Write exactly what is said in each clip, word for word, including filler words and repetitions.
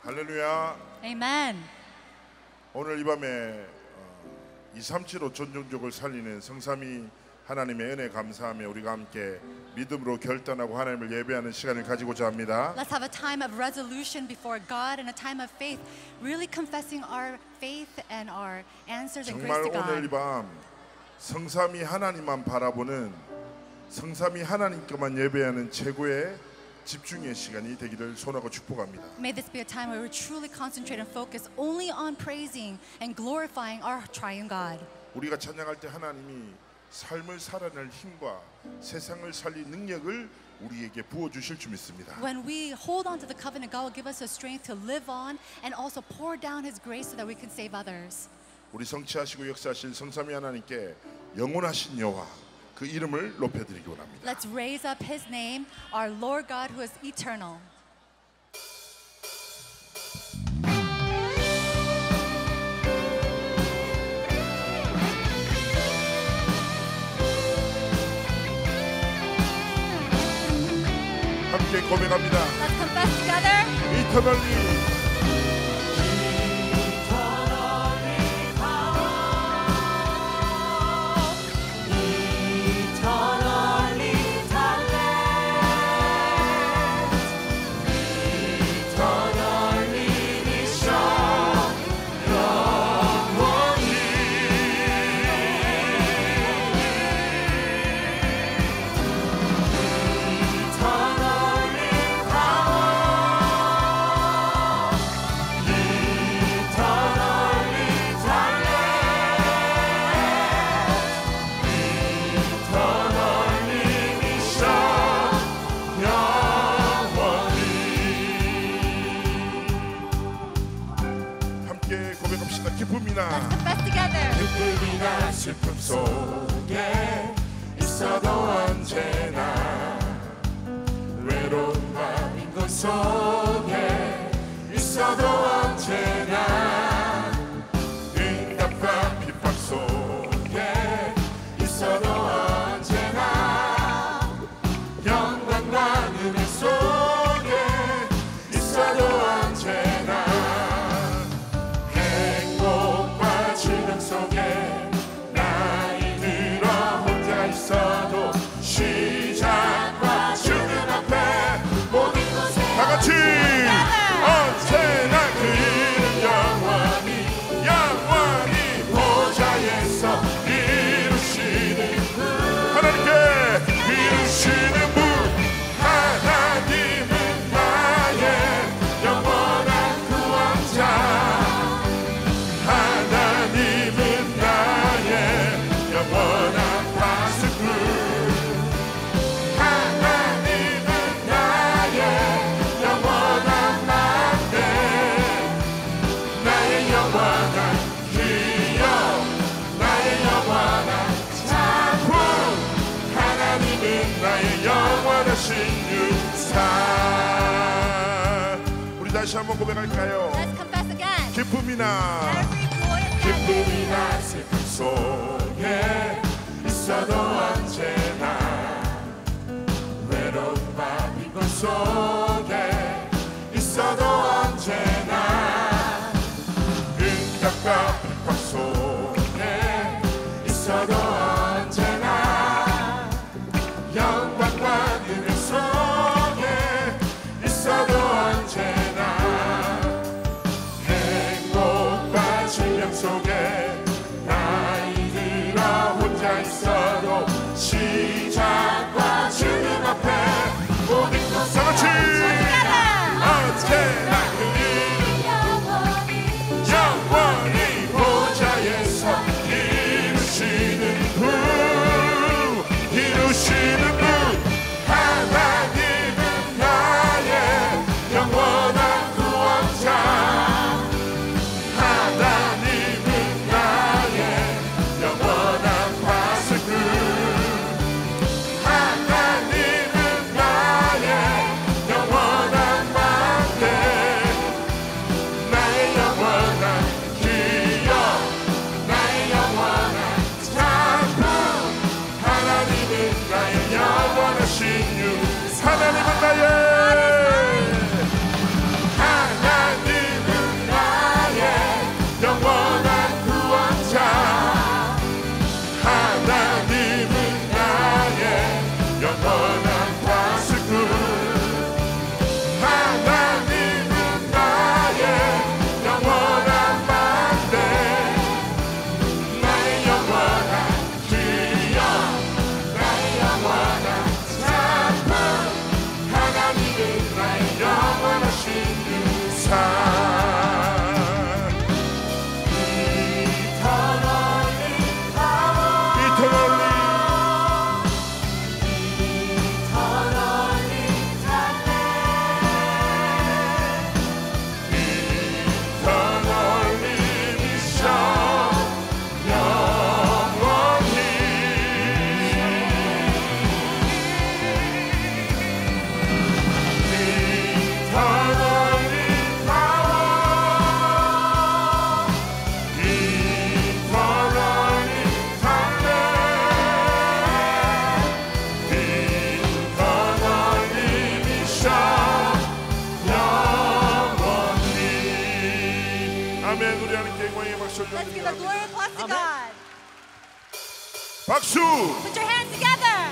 할렐루야. Amen. 오늘 이 밤에 이삼칠오 전종족을 살리는 성삼위 하나님의 은혜 감사하며 우리가 함께 믿음으로 결단하고 하나님을 예배하는 시간을 가지고자 합니다. Let's have a time of resolution before God and a time of faith, really confessing our faith and our answers and 정말 grace to 오늘 이 God. 밤 성삼위 하나님만 바라보는 성삼위 하나님께만 예배하는 최고의 집중의 시간이 되기를 소원하고 축복합니다. May this be a time where we truly concentrate and focus only on praising and glorifying our triune God. 우리가 찬양할 때 하나님이 삶을 살아낼 힘과 세상을 살릴 능력을 우리에게 부어 주실 줄 믿습니다. When we hold on to the covenant, God will give us the strength to live on and also pour down His grace so that we can save others. 우리 성취하시고 역사하실 성삼위 하나님께 영원하신 여호와 그 이름을 높여드리기 원합니다. Let's raise up His name, our Lord God who is eternal. 함께 고백합니다. Let's confess together. 이터널리 기쁨이나 Let's confess together. 기쁨이나 슬픔 속에 있어도 언제나 외로운 마음인 것 속에 있어도 언제나 응답과 핍박 속에 있어도 언제나 영광과 은혜 속에 있어도 언제나 속에 나이 들어 혼자 있어도 시작과 죽음 앞에 모든 곳에 다같이 언제나 그 이름 영원히 영원히 보좌에서 이루시는 분 하나님께 이루시는 분 하나님은 나의 영원한 구원자 영원한 파수꾼 하나님은 나의 영원한 맘대 나의 영원한 기억 나의 영원한 작품 하나님은 나의 영원하신 유산 우리 다시 한번 고백할까요? Let's confess again. 기쁨이나 Every joy and sadness. 기쁨이나 슬픔 속에 있어도 언제나 외로운 밤인 것 속에 있어도 언제나 응답과 핍박 속에 있어도 언제나 영광과 은혜 속에 있어도 언제나 행복과 질병 속에 혼자 있어도 시작과 죽음 앞에 모든 것 다같이 언제나 그 이름 영원히 보좌에서 이루시는 분 이루시는 분 하나님은 나의 영원한 구원자 하나님은 나의 영원한 파수꾼 Let's give a glory applause to God. 박수. Put your hands together.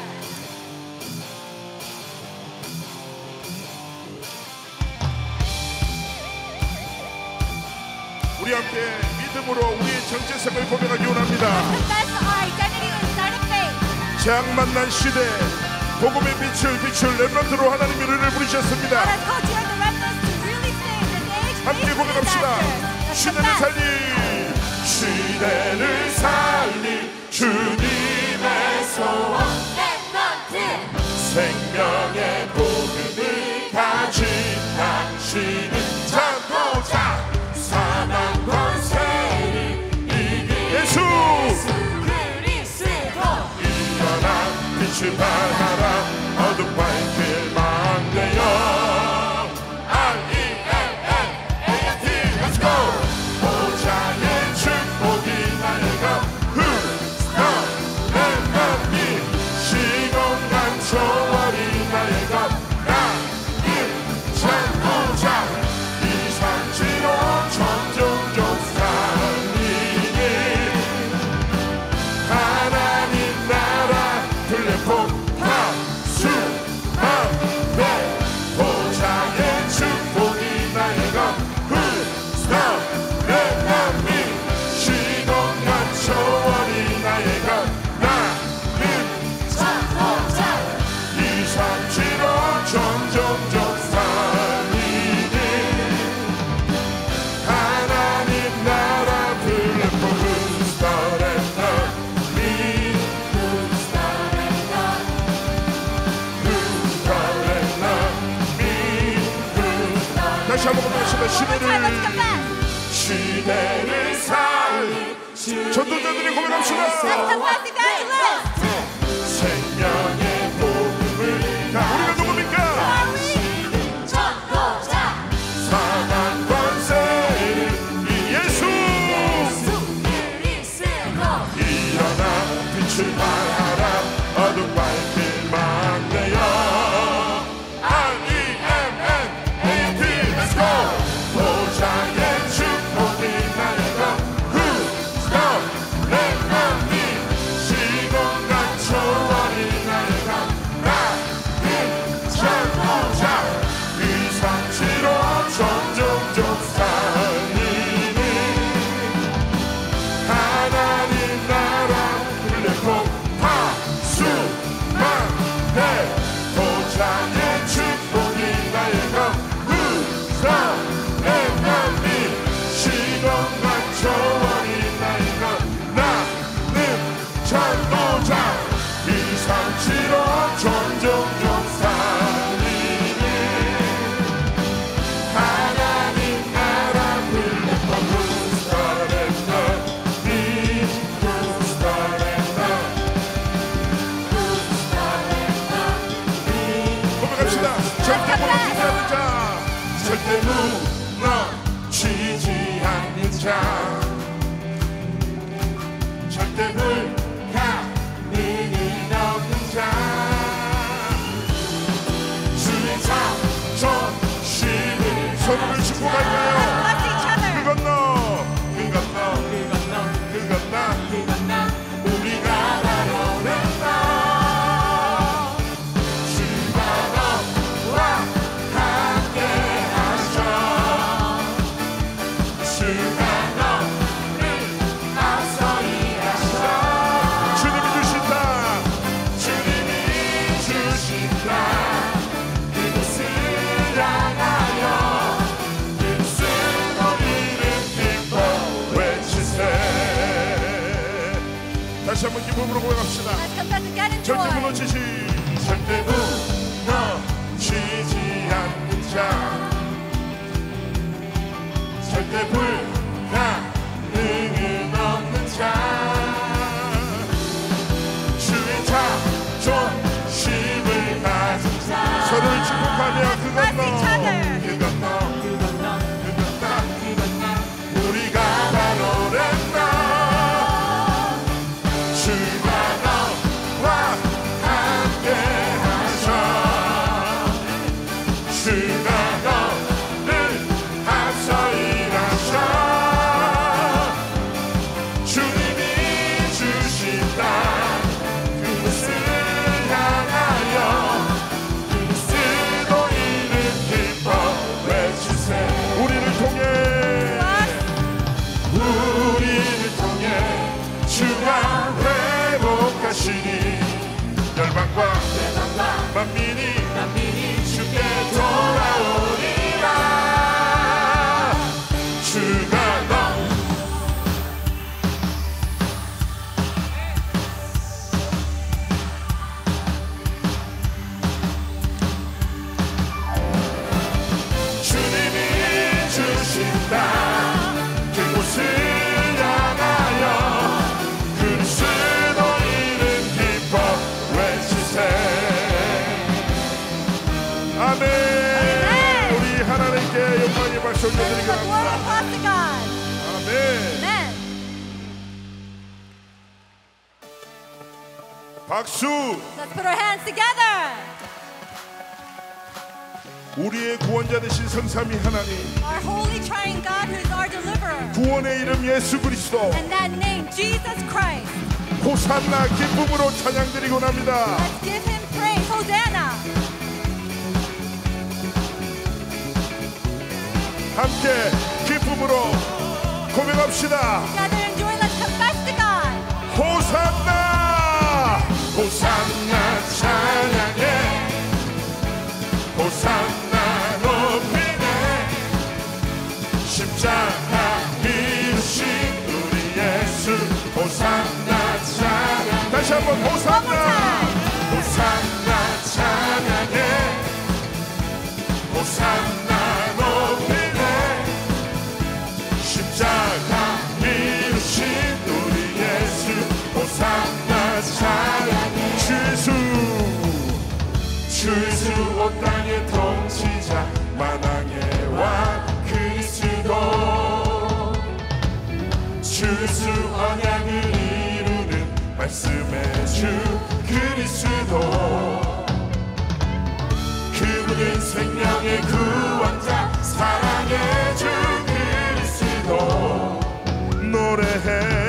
우리 함께 믿음으로 우리의 정체성을 고백하기 원합니다. Confess our identity inside of faith. 재앙 만난 시대 복음의 빛을 비출 렘넌트로 하나님의 은혜를 부리셨습니다. God has called you as the remnants to really save in the age 함께 facing 고백합시다. disasters. 시대를 살릴 시대를 살릴 주님의 소원 렘넌트. 생명의 복음을 가진 당신은 전도자 사망 권세를 이긴 예수 그리스도. 일어나 빛을 발하라 어둠 밝힐 망대여 Let's go! 보좌의 축복이 나의 것 Who's not 렘넌트 시공간 초월이 나의 것 나는 전도자 이삼칠오 천종족 살리니 하나님 나라 플랫폼 파수망대 보좌의 축복이 나의 것 시공간 초월이 나의 것 나는 전도자. 이삼칠오 전종족 살리니 하나님 나라 플랫폼 Who's the 렘넌트 Who's the 렘넌트 다시 한번 고백하시면 시대를 시대를 살릴 전도자들이 고백합시다. 생명의 복음을 다 우리가 누굽니까? 전도자. 사망 권세를 이 예수 그리스도. 일어나 빛을 발하라 어둠 밝힐 망대여 R E M N A T Let's go 보좌의 축복이 나의 것 Who's the 렘넌트 시공간 초월이 나의 것 나는 전도자 이삼칠오 전종족 살리니 하나님 나라 플랫폼 파수망대 보좌의 축복이 나의 것 Who's the 렘넌트 시공간 초월이 나의 것 나는 전도자 이삼칠오 전종족 살리니 하나님 나라 플랫폼 Who's the 렘넌트 Who's the 렘넌트 고백합시다. 절대 무너지지 않는 자 절대 무너지지 않는 자 절대 불가능이 없는 자 주의 자존심을 서로를 축복할까요? Bless each other. 그 건너 그 건너 그 건너 그 건너 그 건너 우리가 바로 렘넌트 주가 너와 함께 하셔 주가 너를 앞서 일하셔 주님이 주신다 주님이 주신다 그곳을 향하여 큰 소리를 기뻐 외치세 다시 한번 기쁨으로 고백합시다. Let's confess again in 절대 joy. 무너지지 절대 무너지지 않는 자 절대 불가능은 없는 자 주의 자존심을 가진 자 서로를 축복하며 그 건너 그 건너 그 건너 그 건너 그 건너 우리가 바로 렘넌트 주가 너와 함께 하셔 주가 너를 앞서 일하셔 박수. Let's put our hands together. 우리의 구원자 되신 성삼위 하나님, Our holy triune God who is our deliverer. 구원의 이름 예수 그리스도, And that name, Jesus Christ. 호산나 기쁨으로 찬양드리고 납니다. Let's give him praise. Hosanna. 함께 기쁨으로 고백합시다. Together in joy, let's confess to God. 호산나, 호산나 찬양해, 호산나 높이네, 십자가 이루신 우리 예수, 호산나 찬양. 다시 한번 호산나, 호산나 찬양해, 호산나 높이네, 십자가 이루신 우리 예수, 호산나 찬양해. 주 예수, 주 예수 온 땅의 통치자, 만왕의 왕 그리스도, 주 예수 언약을 이루는 말씀의 주 그리스도, 그분은 생명의 구원자, 사랑의 주 그리스도. 노래해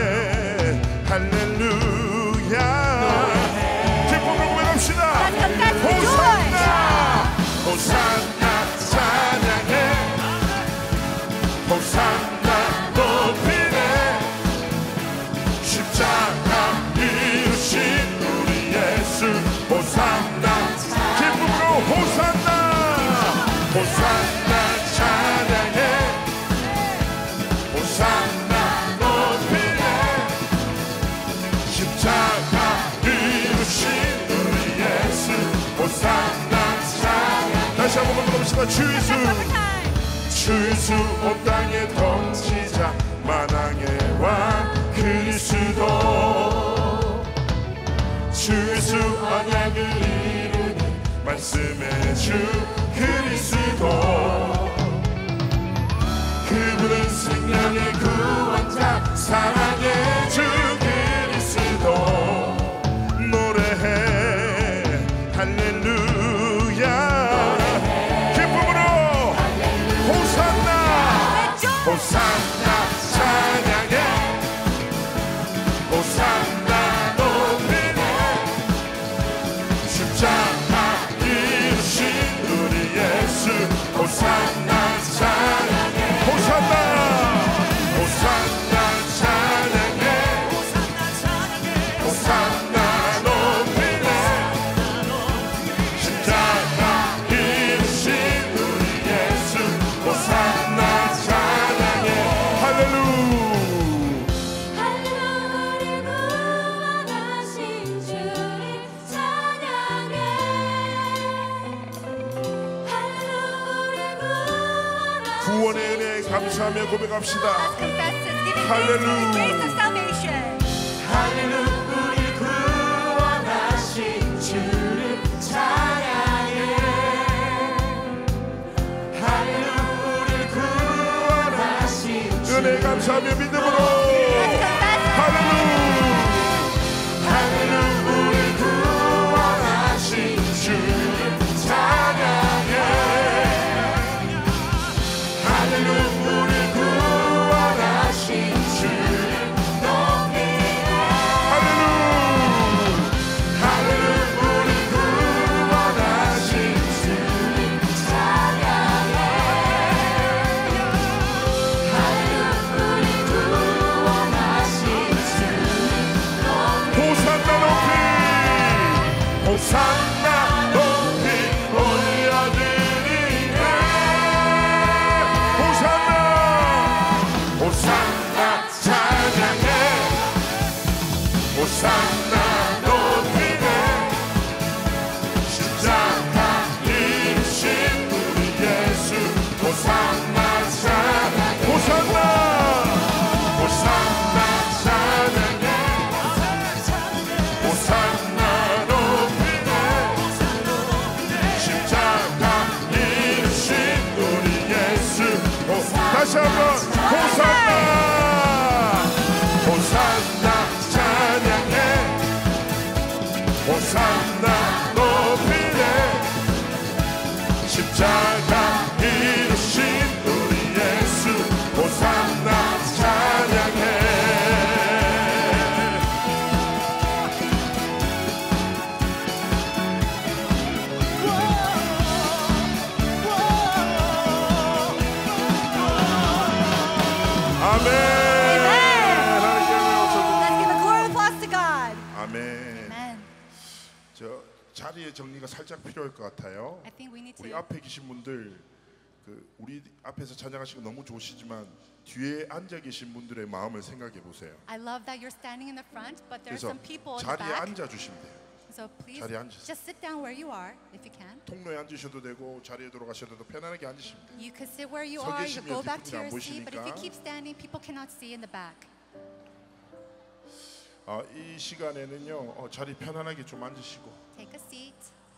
할렐루야, 기쁨으로 고백합시다. 호산나, 호산나 찬양해, 호산나 높이네, 십자가 이루신 우리 예수, 호산나. 기쁨으로 호산나, 호산나 찬양해, 호산나 높이네, 십자가 이루신 우리 예수, 호산나 찬양. 다시 한번 불러봅시다. 주 예수, 주 예수 온 땅의 통치자, 만왕의 왕 그리스도, 주 예수 언약을 이루는 말씀의 주 그리스도, 그분은 생명의 구원자, 사랑의 주 그리스도. 노래해 할렐루야, 기쁨으로 호산나, 호산나 찬양해, 호산나 높이네, 십자가 이루신 우리 예수, 호산나 찬양해, 호산나, 호산나 찬양해, 호산나 높이네, 십자가 이루신 우리 예수, 호산나 찬양해. 할렐루야. 구원의 은혜에 감사하며 고백합시다. Confess his giving thanks for the Hallelujah. grace of salvation. 할렐루야, 우리 구원하신 주를 찬양해. 할렐루야, 우리 구원하신 은혜 감사하며 믿음으로 Confess. 할렐루야. 할렐루야, 우리 구원하신 주를 찬양해. 할렐루야, 우리 구원하신 주를 높이네. 할렐루야, 할렐루야, 우리 구원하신 주를 찬양해. 할렐루야, 우리 구원하신 주를 호산나 높이, 호산나 높이 올려드리네. 호산나, 호산나 찬양해, 호산나 높이네, 십자가 이루신 우리 예수, 호산나 찬양해, 호산나, 호산나 찬양해, 호산나 높이네, 십자가 이루신 우리 예수. 호, 다시 한번 호산나, 호산나 찬양해, 자리의 정리가 살짝 필요할 것 같아요. I think we need 우리 to. 앞에 계신 분들 그 우리 앞에서 찬양하시고 너무 좋으시지만 뒤에 앉아 계신 분들의 마음을 생각해 보세요. I love that you're standing in the front, but there are 그래서 some people in the 자리에 back. 앉아 주시면 돼요. So please 자리에 앉으세요. just sit down where you are if you can. 통로에 앉으셔도 되고 자리에 돌아가셔도 돼도 편안하게 앉으시면 돼요. You could sit where you 서 are. You could go 계시면 back to 뒷부분이 안 your seat. But if you 보이시니까. keep standing, people cannot see in the back. 아, 이 시간에는요 어, 자리 편안하게 좀 앉으시고 Take a seat.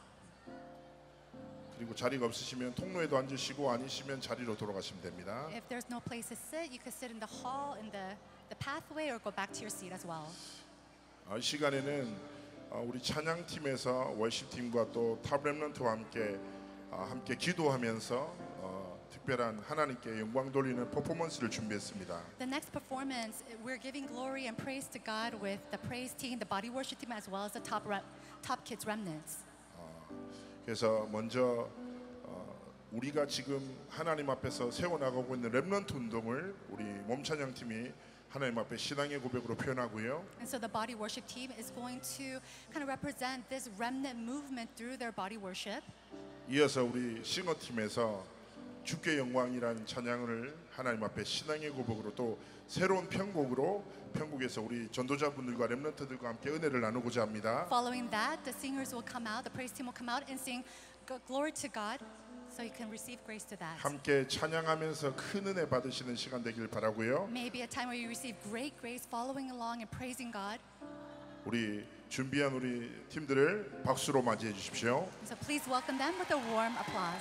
그리고 자리가 없으시면 통로에도 앉으시고 아니시면 자리로 돌아가시면 됩니다. If there's no place to sit, you could sit in the hall, in the, the pathway, or go back to your seat as well. 아, 이 시간에는 아, 우리 찬양팀에서 월십팀과 또 탑랩런트와 함께 아, 함께 기도하면서 어, 특별한 하나님께 영광 돌리는 퍼포먼스를 준비했습니다. The next performance, we're giving glory and praise to God with the praise team, the body worship team, as well as the top rep, top kids remnants. 그래서 먼저 어, 우리가 지금 하나님 앞에서 세워나가고 있는 랩런트 운동을 우리 몸찬양팀이 하나님 앞에 신앙의 고백으로 표현하고요. And so the body worship team is going to kind of represent this remnant movement through their body worship. 이어서 우리 싱어팀에서 주께 영광이라는 찬양을 하나님 앞에 신앙의 고백으로 또 새로운 편곡으로 편곡에서 우리 전도자분들과 랩런트들과 함께 은혜를 나누고자 합니다. Following that, the singers will come out, the praise team will come out and sing g- glory to God, so you can receive grace to that. 함께 찬양하면서 큰 은혜 받으시는 시간 되길 바라고요. Maybe a time where you receive great grace following along and praising God. 우리 준비한 우리 팀들을 박수로 맞이해 주십시오. So please welcome them with a warm applause.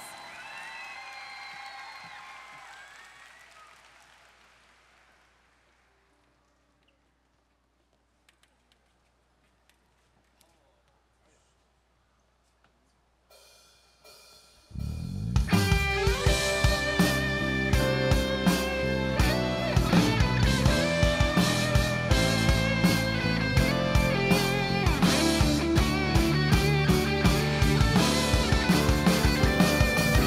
하늘을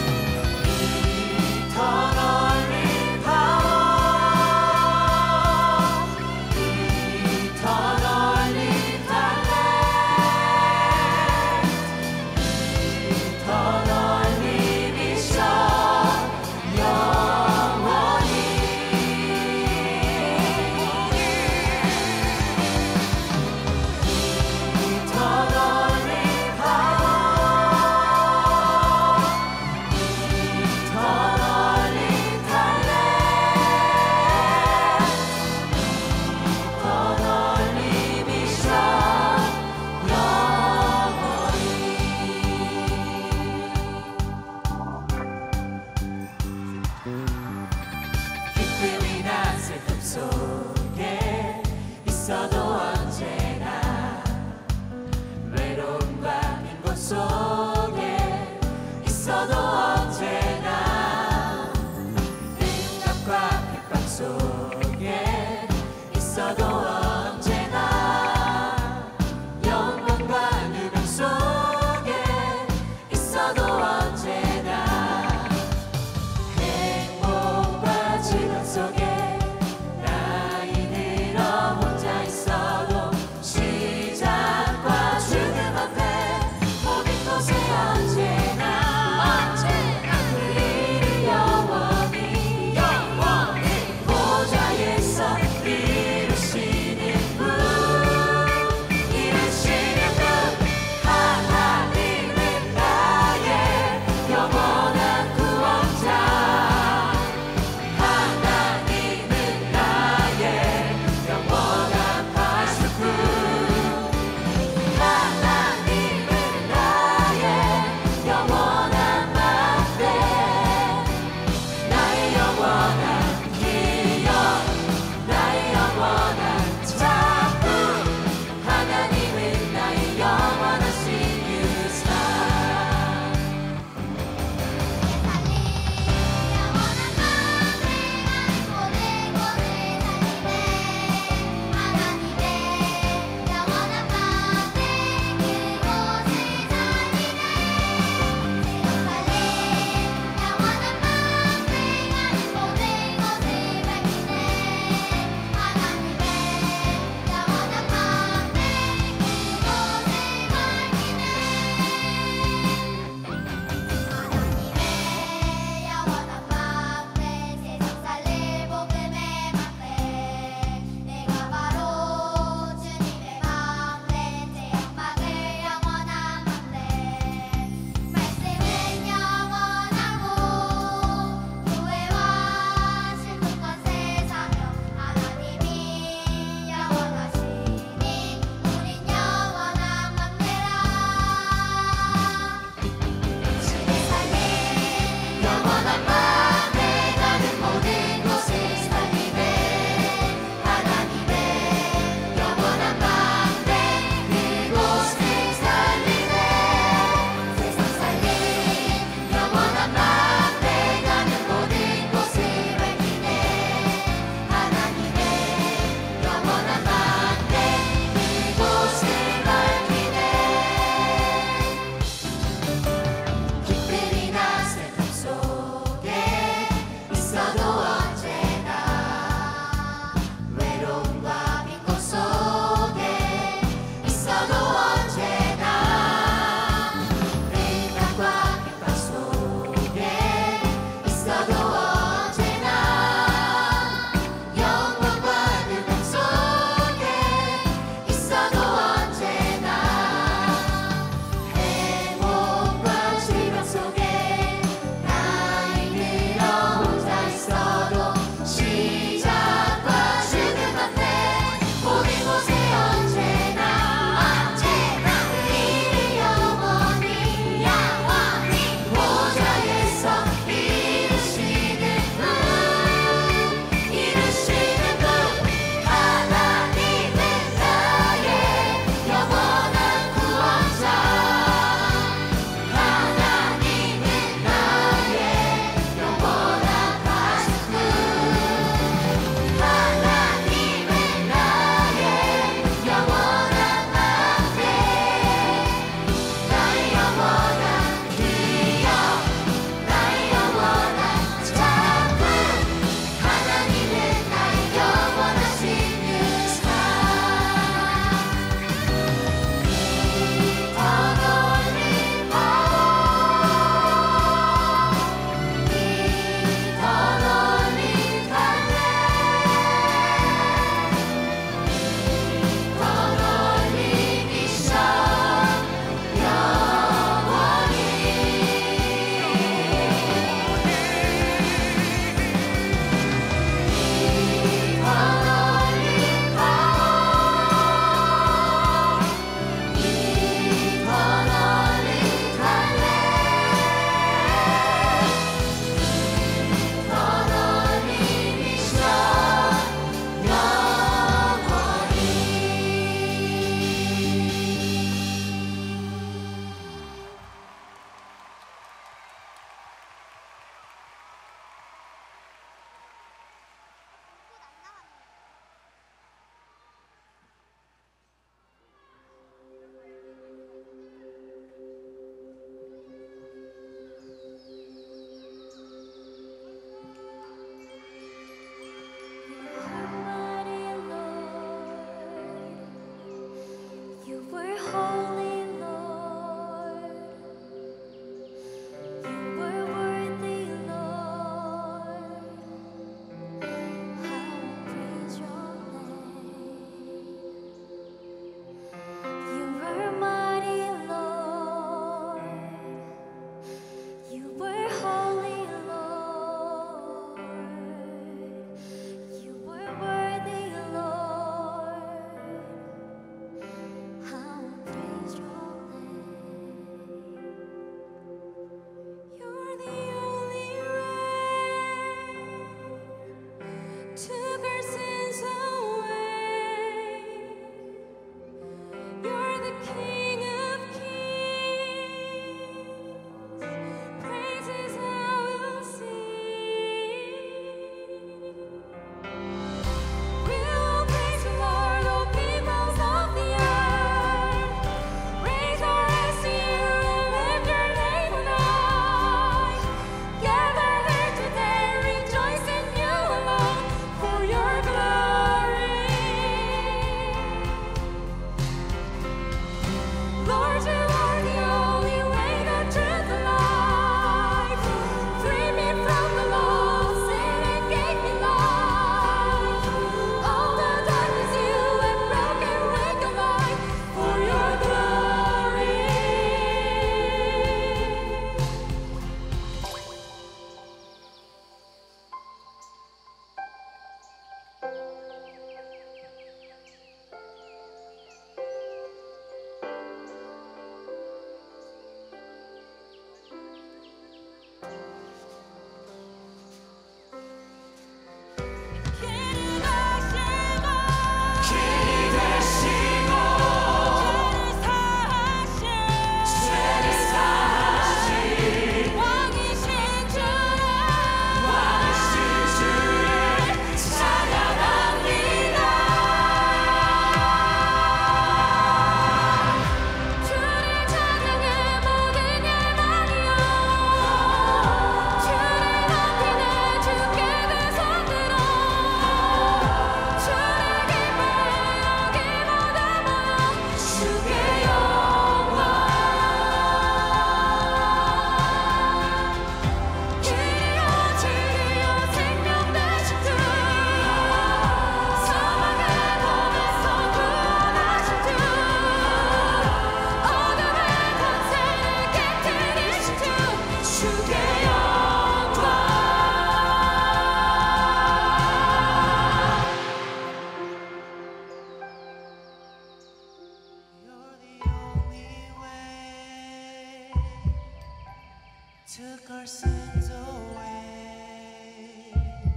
took our sins away.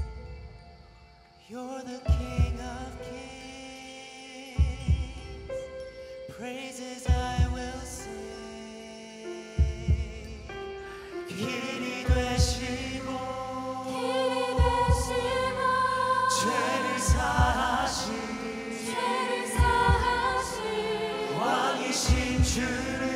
You're the King of Kings. Praises I will sing. 길이 되시고 죄를 사하신 왕이신 주를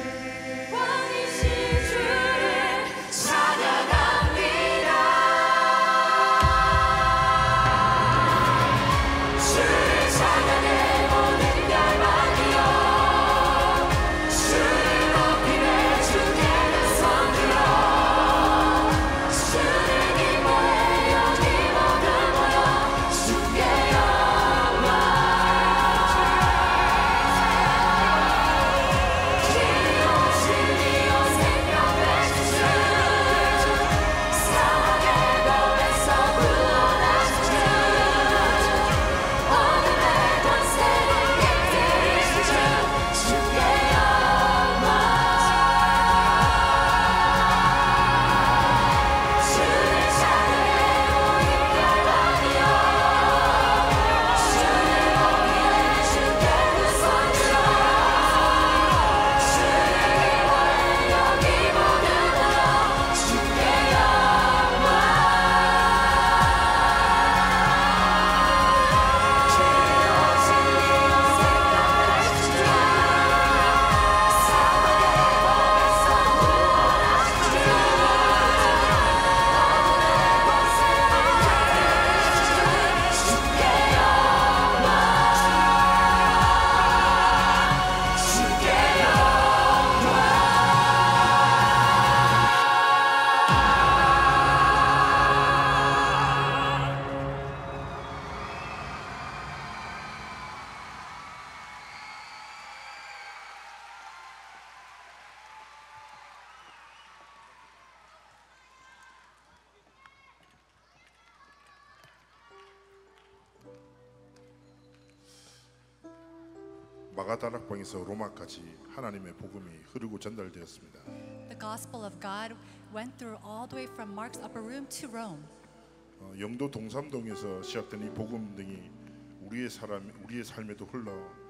마가다락방에서 로마까지 하나님의 복음이 흐르고 전달되었습니다. The gospel of God went through all the way from Mark's upper room to Rome. 어, 영도 동삼동에서 시작된 이 복음 등이 우리의 사람, 우리의 삶에도 흘러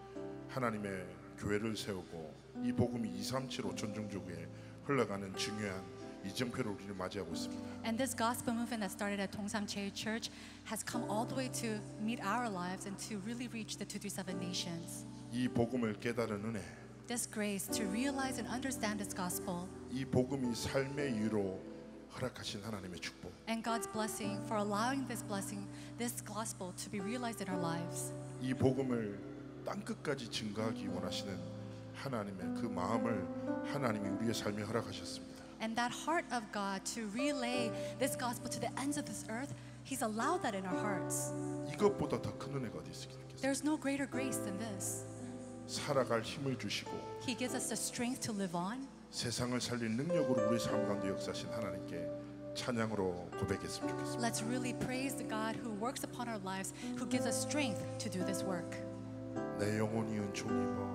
하나님의 교회를 세우고 이 복음이 이삼칠오 천종족에 흘러가는 중요한 이정표를 우리를 맞이하고 있습니다. And this gospel movement that started at Tongsam Chae Church has come all the way to meet our lives and to really reach the two through seven nations. 이 복음을 깨달은 은혜, This grace to realize and understand this gospel, 이 복음이 삶의 이유로 허락하신 하나님의 축복, and God's blessing for allowing this blessing, this gospel to be realized in our lives. 이 복음을 땅 끝까지 증거하기 원하시는 하나님의 그 마음을 하나님이 우리의 삶에 허락하셨습니다. And that heart of God to relay this gospel to the ends of this earth, He's allowed that in our hearts. 이것보다 더 큰 은혜가 어디 있겠습니까? There's no greater grace than this. 살아갈 힘을 주시고 He gives us the strength to live on. 세상을 살릴 능력으로 우리 삶 가운데 역사하신 하나님께 찬양으로 고백했으면 좋겠습니다. Let's really praise the God who works upon our lives, who gives us strength to do this work. 내 영혼이 은총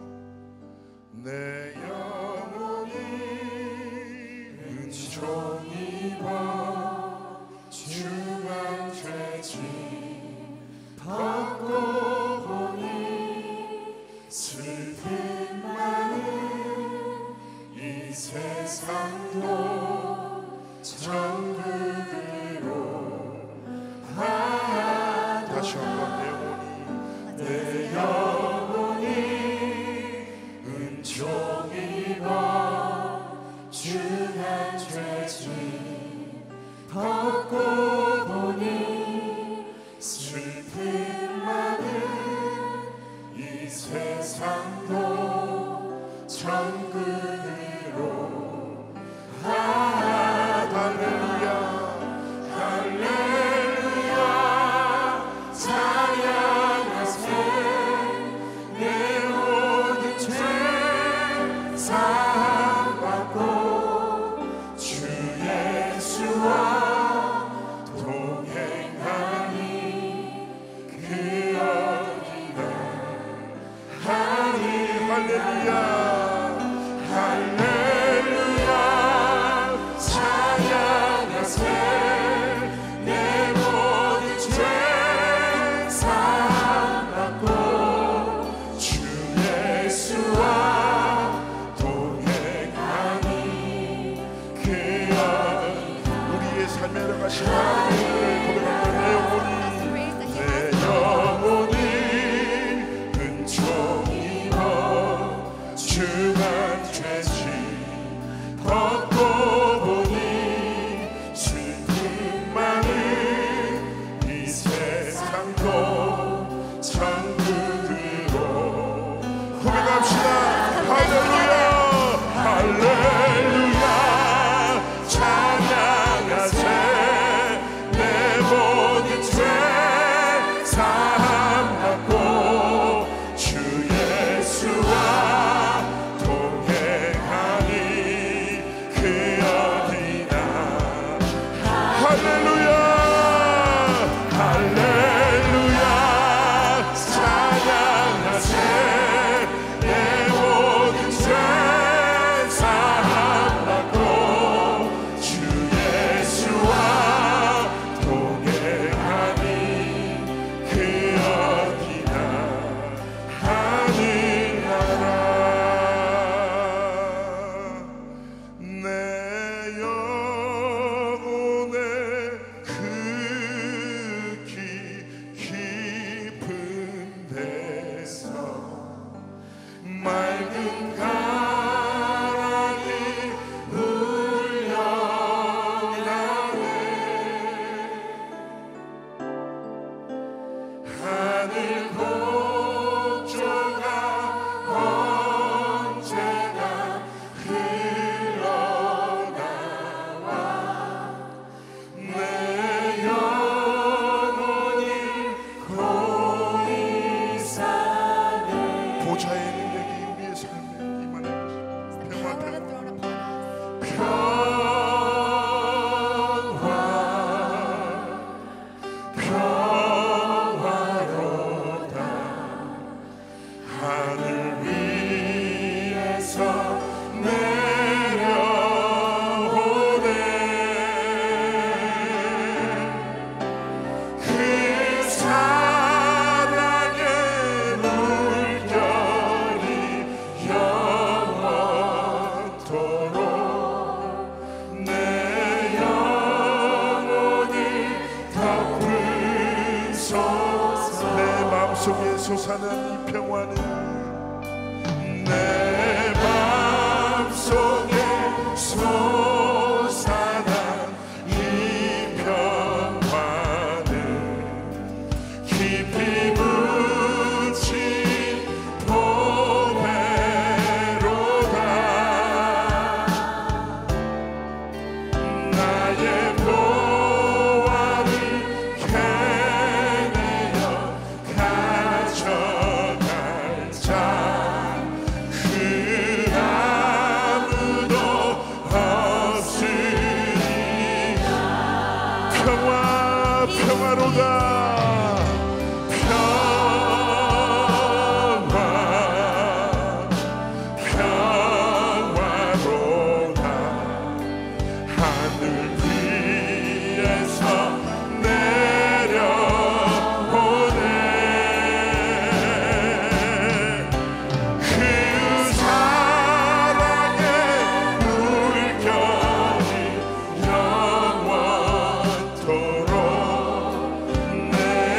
입어 내 영혼이 은총 입어 주만 죄짐 벗고 보니 슬픔 많은 이 세상도 천국으로 아 다시 한번 내 영혼이 내 영혼이 주만 죄지 벗고 보니 슬픔 많은 이 세상도 천국으로 고백합시다. 할렐루야 할렐루야 찬양하세 내 모든 죄 사함받고 주 예수와 동행하니 그 어디나 할렐루야 할렐루야 찬양하세 내 모든 죄 사함받고 주 예수와 동행하니 그 어디나 하늘나라 내 영혼의 그 깊은 데서 맑은 가랑이 울려나네 하늘 곡조가 언제나 흘러나와 내 영혼이 고이 사네 보좌의 능력이 우리의 삶에 임하는 평화 Power of the 평화 throne upon us. 평화로다 하늘 위에서 내려오네 그 사랑의 물결이 영원토록 내 영혼을 덮으소서 내 마음속에 솟아난 이 평화는 내 마음속에 솟아난 이 평화는 깊이 묻힌 보배로다 나의 보화를 캐내어 가져갈 자 그 아무도 없으리 평화 평화로다 평화 평화로다 하늘 위에서 내려오네 그 사랑의 물결이 영원토록 내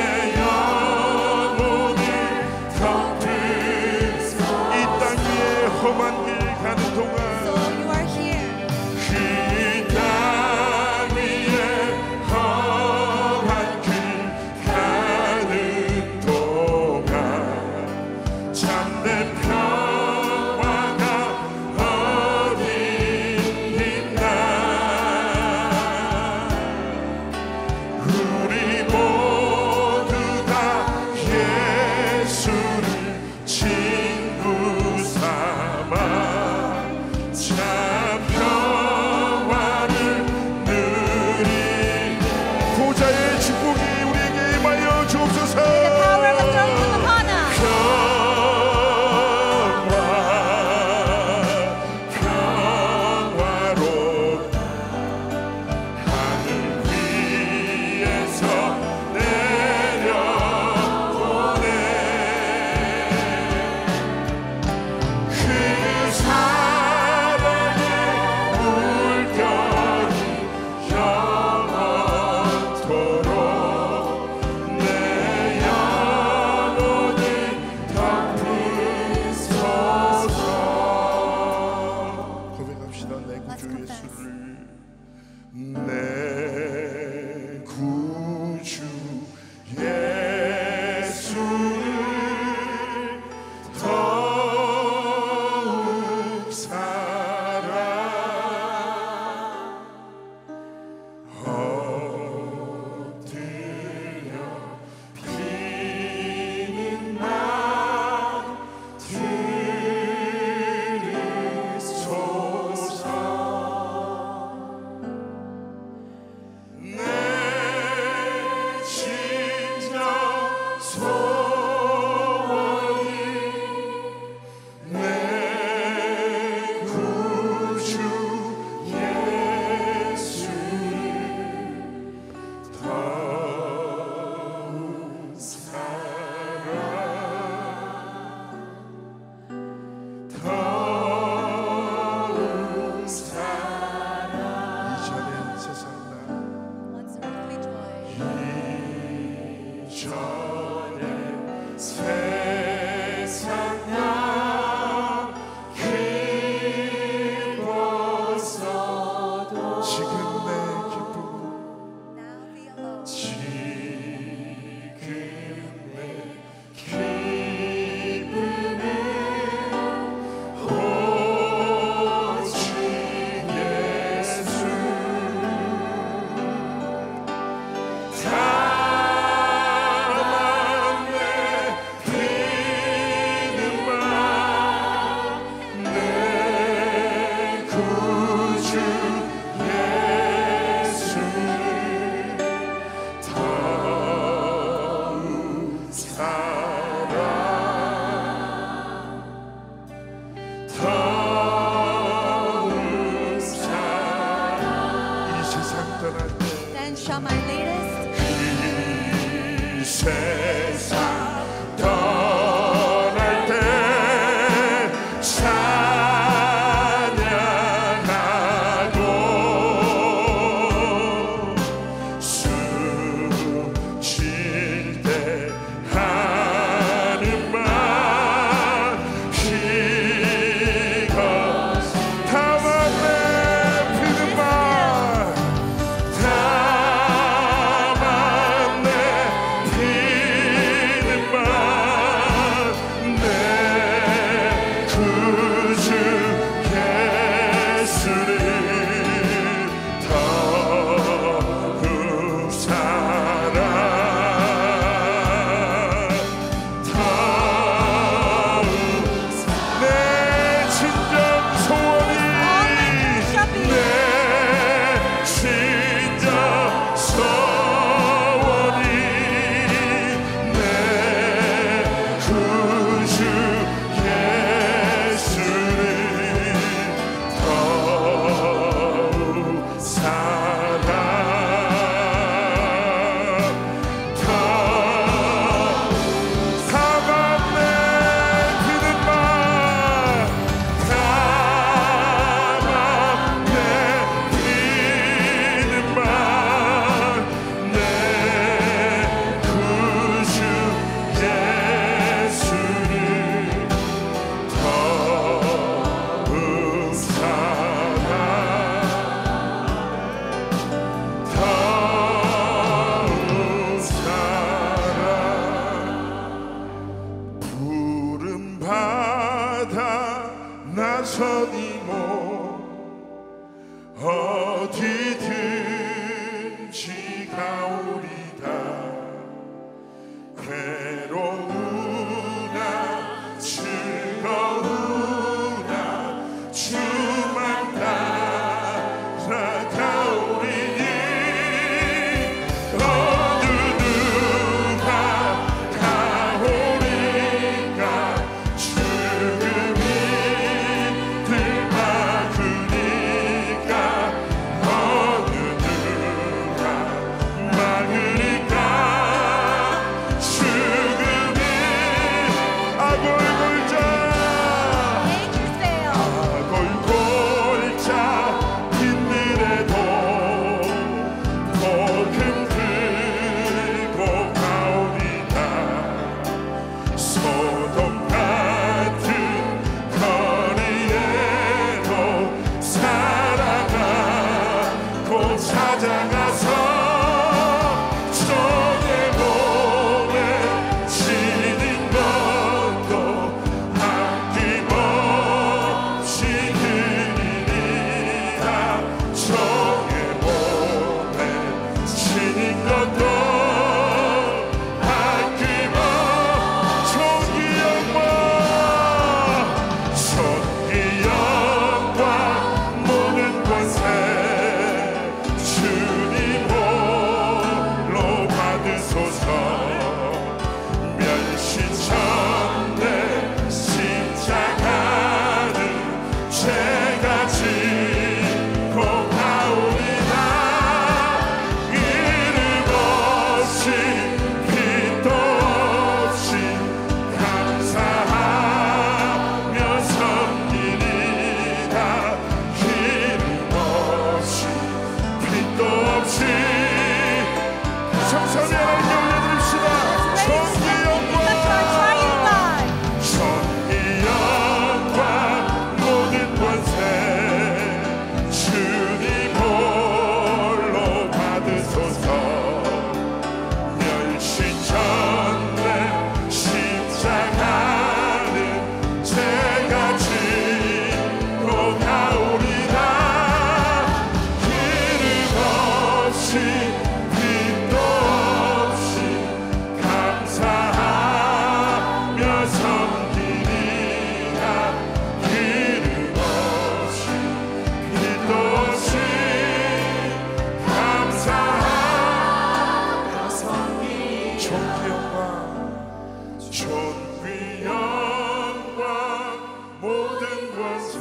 영혼을 덮은 이 땅 위에 험한 길 가는 동안 So you are here. 그 땅 위에 험한 길 가는 동안 참된 평화가 어디 있나 우리 모두 다 예수를 친구 삼아 더욱 사랑 이 세상 떠날 때 Then shall my latest 이 세상 떠날 때 찬양하고 숨쉴 때 하는 말 이것 담아내 피는 말 담아내 피는 말 내 구주 예수를 더욱 사랑 더욱 내 진정 소원이 내 진정 소원이 내 구주 예수를 더욱 사랑 더욱 담아내 피는 말 담아내 피는 말 내 구주 예수를 더욱 사랑 더욱 사랑 푸른 바다 나서니 뭐 어디든지 가오리다 괴로우나 즐거우나 주만 따라가오리니 어느 누가 가오리까 죽음이 들막으니까 어느 권세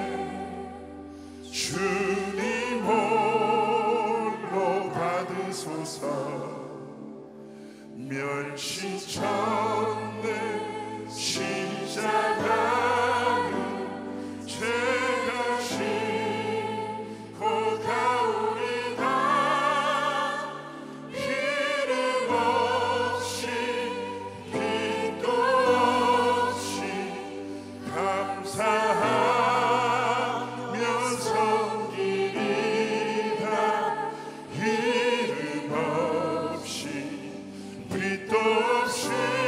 주님 홀로 받으소서. 멸시천대 십자가를 죄가 싣고 가오리다. 기름 없이 빛도 없이 감사하며 섬기리다. 기름 없이 빛도 없이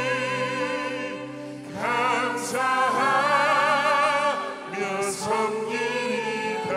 감사하며 섬기리다.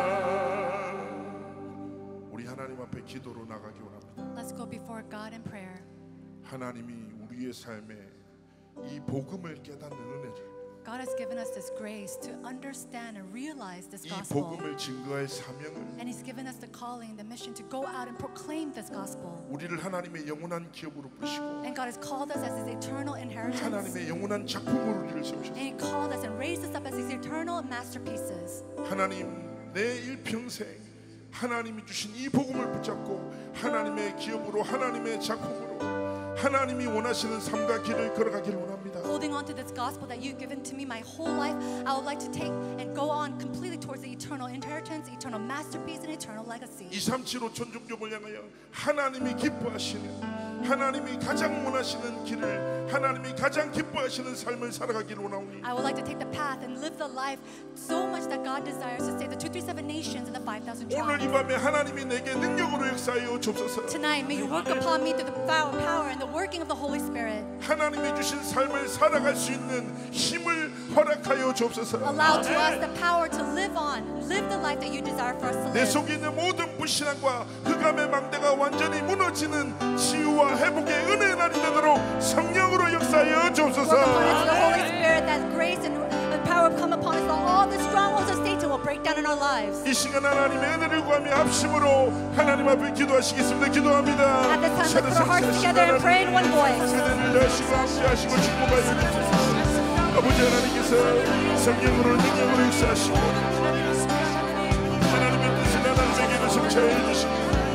우리 하나님 앞에 기도로 나가기 원합니다. Let's go before God in prayer. 하나님이 우리의 삶에 이 복음을 깨닫는 은혜를, God has given us this grace to understand and realize this 이 gospel. 복음을 증거할 사명을, And He's given us the calling, the mission to go out and proclaim this gospel. 우리를 하나님의 영원한 기업으로 부르시고 And God has called us as His eternal inheritance. 하나님의 영원한 작품으로 우리를 세우셨습니다. And He called us and raised us up as His eternal masterpieces. 하나님, 내 일평생 하나님이 주신 이 복음을 붙잡고 하나님의 기업으로, 하나님의 작품으로 하나님이 원하시는 삶과 길을 걸어가길 원합니다. Holding on to this gospel that you've given to me my whole life, I would like to take and go on completely towards the eternal inheritance, eternal masterpiece, and eternal legacy. 이삼칠오 천종족을 향하여 하나님이 기뻐하시는, 하나님이 가장 원하시는 길을, 하나님이 가장 기뻐하시는 삶을 살아가길 원하오니 I would like to take the path and live the life so much that God desires to save the two hundred thirty-seven nations and the five thousand 오늘 이 tribes. 밤에 하나님이 내게 능력으로 역사하여 주옵소서. Tonight, may you work upon me through the power power and the working of the Holy Spirit. 하나님이 주신 삶을 살아갈 수 있는 힘을 허락하여 주옵소서. Allow to us the power to live on, live the life that you desire for us to 내 live. 속에 있는 모든 불신앙과 흑암의 망대가 완전히 무너지는 치유와 회복의 은혜의 날이 되도록 성령으로 역사하여 주옵소서. Work upon us the Holy Spirit, that grace and the power come upon us, that all the strongholds of Satan will break down in our lives. 이 시간 하나님의 은혜를 구하며 합심으로 하나님 앞에 기도하시겠습니다. 기도합니다. At this time, let's put our hearts together and pray in one voice. 은혜를 다시고 함께하시고 축복하여 주옵소서. 아버지 하나님께서 성령으로 능력으로 역사하시고 하나님의 뜻을 하나님에게는 성취하여 주시고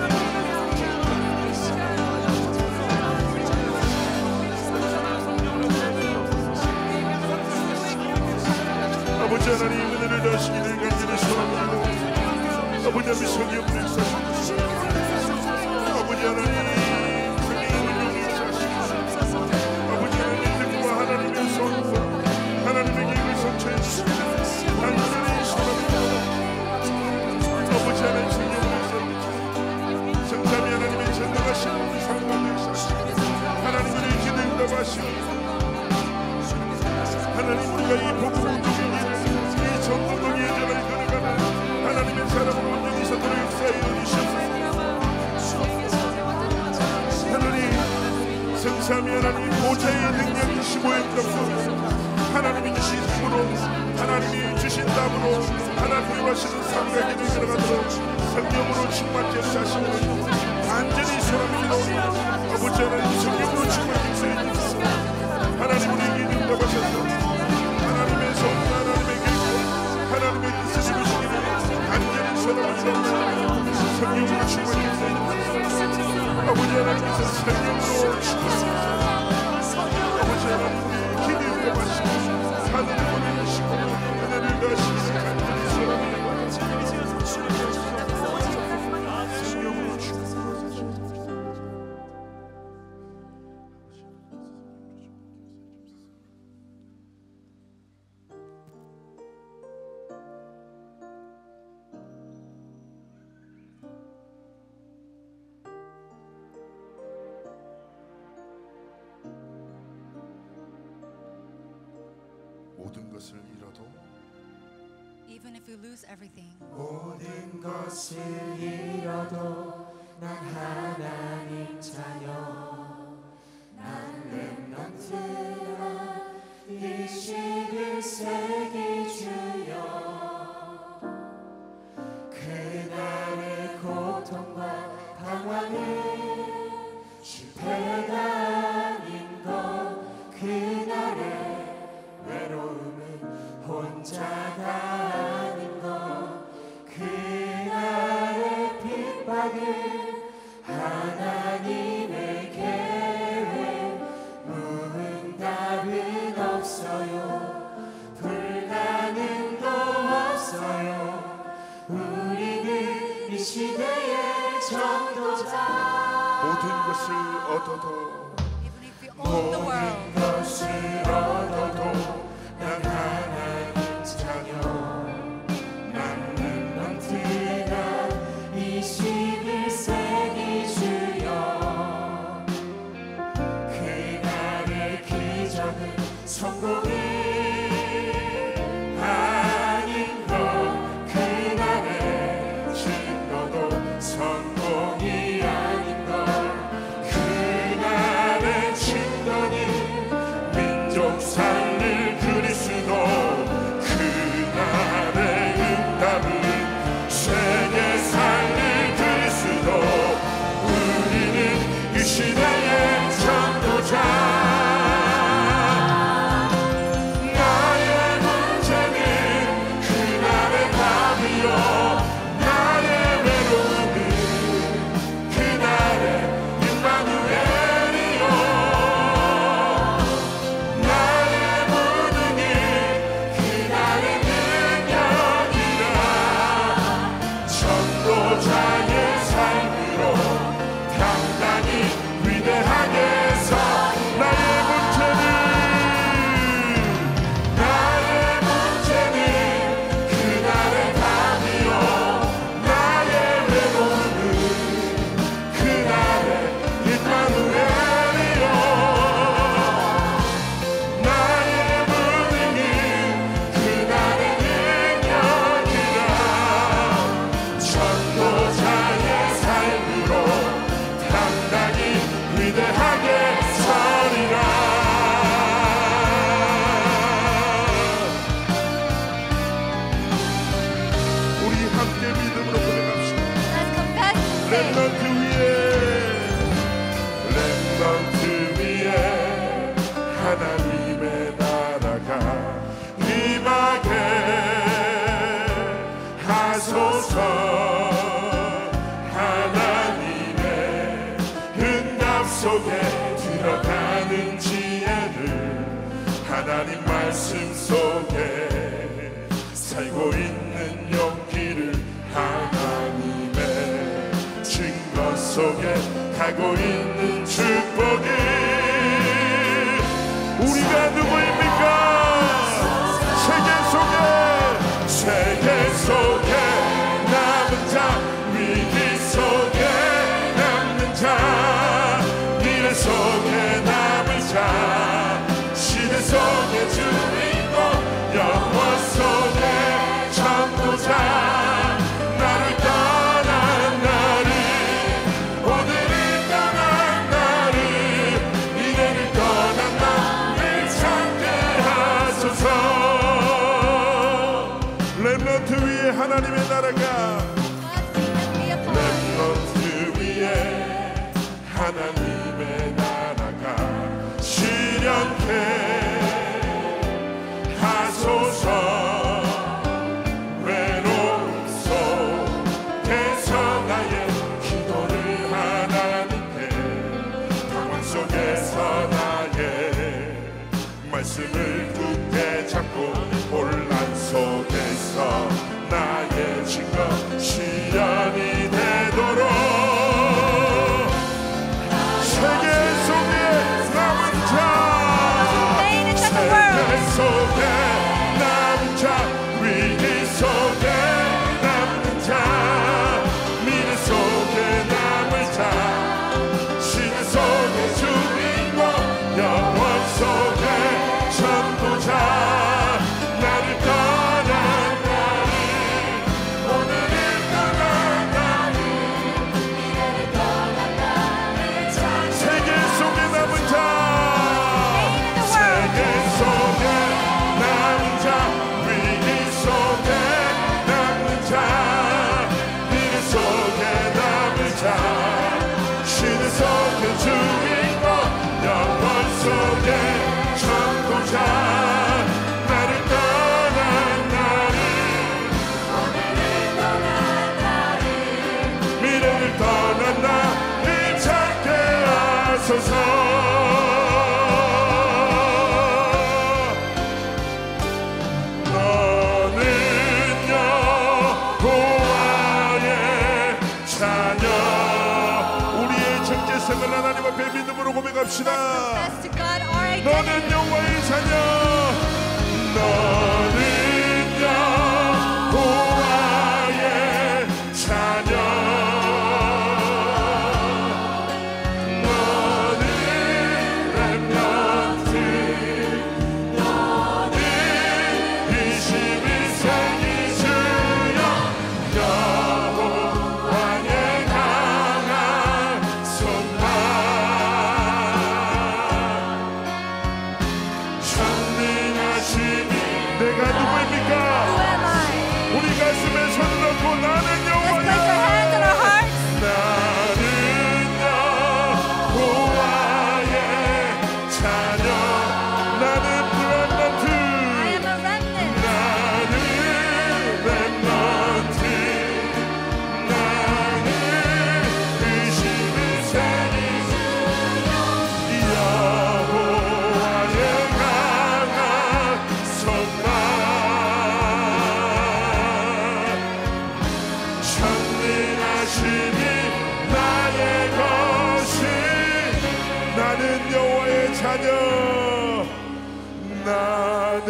아버지 하나님 은혜를 다하시기를 간절히 소원합니다. 아버지 하나님 성령으로 역사하시고 아버지 하나님 성령의 능력으로 역사하시고 아버지 하나님 뜻과 하나님의 소원과 하나님의 계획을 성취해 주시고 간절히 소원합니다. 아버지 하나님 성령으로 역사하시고 성삼위 하나님의 전능하신 삶과 역사하시고 하나님의 기도 응답하시고 하나님 우리가 이 복음을 누리기를 이 전복의 예전을 걸어가는 하나님의 사람으로 온전히 서도록 역사하여 주시옵소서. 하나님 성삼위 하나님 보좌의 능력 이십오 일 정도 하나님이 주신 힘으로 하나님이 주신 땀으로 하나님이 하시는 삶과 길을 걸어가도록 성령으로 충만케 하시고 간절히 소원합니다. 아버지 하나님 성령으로 충만케 하시옵소서. 하나님 우리에게 응답하셔서 하나님의 성과 하나님의 계획과 하나님의 뜻을 이루시기를 간절히 소원합니다. 성령으로 충만케 하시옵소서. 아버지 하나님께서 성령으로 충만하소서. 아버지 하나님 우리의 길이 응답하시고 하늘을 보내주시고 은혜를 더하시기를 간절히 소원합니다. 성령으로 충만하소서. 모든 것을 잃어도 Even if we lose everything, 모든 것을 잃어도 난 하나님 자녀 난 렘넌트라 이십일 세기 주여 그날의 고통과 방황은 실패가 아닌 것 그날의 외로움은 혼자 나가 아닌 것 그날의 핍박은 하나님의 계획 문답은 없어요 불가능도 없어요 우리는 이 시대의 전도자 모든 것을 얻어도 Even if we own the world, 것을 얻어도 난 하나님 자녀 남는 런트가 이십일 세기 주여 그날의 기적은 성공이 아닌 것 그날의 증거도 성공이 아닌 것 그날의 증거는 민족 살릴 그리스도 그날의 응답은 세계 살릴 그리스도 우리는 이 시대의 전도자 나의 문제는 그날의 답이요 나의 외로움은 그날의 임마누엘이요 나의 무능은 그날의 능력이라 전도자의 삶으로 당당히 위대하게 사 나의 문제는 나의 문제는 그날의 답이요 나의 외로움은 그날의 임마누엘이요 나의 무능은 그날의 능력이라 전도자의 삶으로 당당히 위대하게 서리라 우리 함께 믿음으로 고백합시다 let's confess faith. 렘넌트 위에 렘넌트 위에 하나님의 나라가 임하게 하소서 하나님의 응답 속에 들어가는 지혜를 하나님 말씀 속에 살고 있는 용기를 하나님의 증거 속에 가고 있는 축복을 우리가 누구입니까? 세계 속에 세계 속에 남은 자 위기 속에 남는 자 미래 속에 남은 자 시대 속의 주인공 영원 속의 전도자 나를 떠난 나를 오늘을 떠난 나를 미래를 떠난 나를 찾게 하소서 렘넌트 위에 하나님의 나라가 God's kingdom be upon us. 렘넌트 위에 하나님의 나라가 실현케 하소서 외로움 속에서 나의 기도를 하나님께 당황 속에서 나의 말씀을 굳게 잡고 혼란 속에서 나의 증거 실현이 되도록 세계 속에 남은 자 Reign in the world. 세계 속에 남은 자 위기 속에 남는 자 미래 속에 남을 자 시대 속의 주인공 영원 속의 전도자 나를 떠난 나를 하나님 앞에 믿음으로 고백합시다. Confess to God our identity. 너는 여호와의 자녀. 너는 여호와의 자녀. 너는 렘넌트. 너는 이십일 세기 주여. 여호와의 강한 손만. 전능하심이 내가 누구입니까? Who am I? 우리 가슴에 손 넣고 나는 Let's place our 여호와야. hands on our hearts. 나는 여호와의 자녀. 나는 렘넌트. I am a remnant. 나는 렘넌트. 나는 이십일 세기 여호와의 강한 손만. 전능하심이 나의 것이. 나는 여호와의 자녀. 나는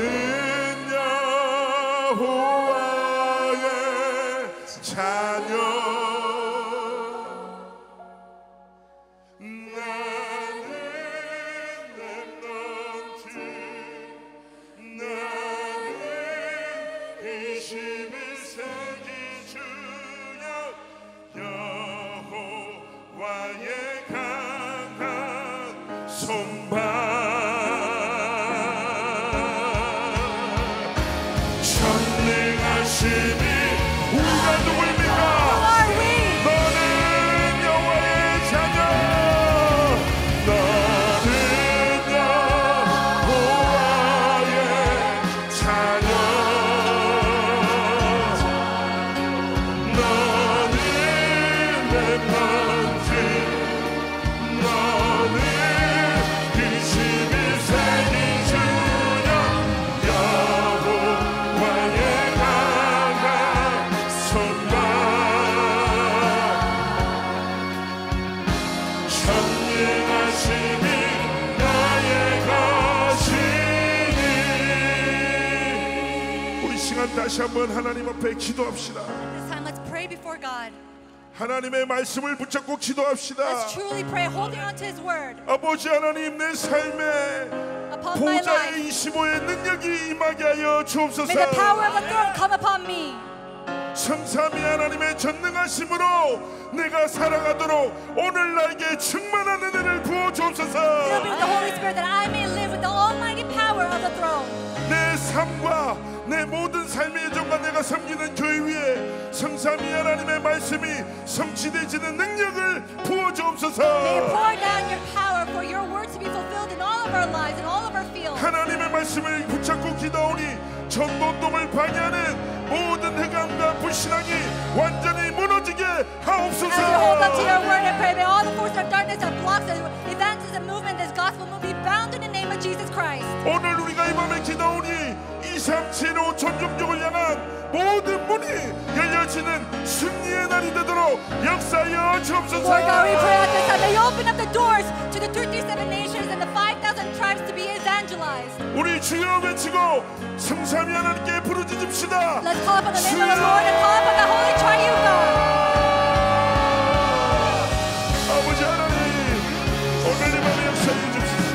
여호와의 자녀. 나는 렘넌트. 나는 이십일 세기 주여. 여호와의 강한 손발. 전능하심이 우리가 누구입니까? Are we? 너는 여호와의 자녀. 너는 여호와의 자녀. 너는 렘넌트. 너는 이십일 세기 주여. 여호와의 강한 손발. 전능하심이 나의 것이니. 우리 시간 다시 한번 하나님 앞에 기도합시다. This time let's pray before God. 하나님의 말씀을 붙잡고 기도합시다. Let's truly pray, holding on to His word 아버지 하나님, 내 삶에 upon my life. 보좌의 이십오의 능력이 임하게 하여 주옵소서. May the power of the throne come upon me. 성삼위 하나님의 전능하심으로 내가 살아가도록 오늘 나에게 충만한 은혜를 부어 주옵소서. Fill me with the Holy Spirit that I may live with the almighty power of the throne. 내 삶과 내 모든 삶의 여정과 내가 섬기는 교회 위에 성삼위 하나님의 말씀이 성취되지는 능력을 부어 May you 주옵소서. pour down your power for your word to be fulfilled in all of our lives, in all of our fields. 하나님의 말씀을 붙잡고 기도하오니 전도동을 방해하는 모든 흑암과 불신앙이 완전히 무너지게 As 하옵소서. you hold up to your word and pray, may all the forces of darkness that blocks the evangelism movement, this gospel movement, be bound in the name of Jesus Christ. 오늘 우리가 이 밤에 기도하오니 이삼칠오 전종족을 향한 모든 문이 열려지는 승리의 날이 되도록 역사하여 주옵소서. Lord God, we pray at this time, may you open up the doors to the thirty-seven nations and the five thousand tribes to be evangelized. 우리 주여 외치고 성삼위 하나님께 부르짖읍시다. Let's call upon the name of the Lord and call upon the Holy Triune God. 아버지 하나님, 오늘 이 밤에 역사해 주옵소서.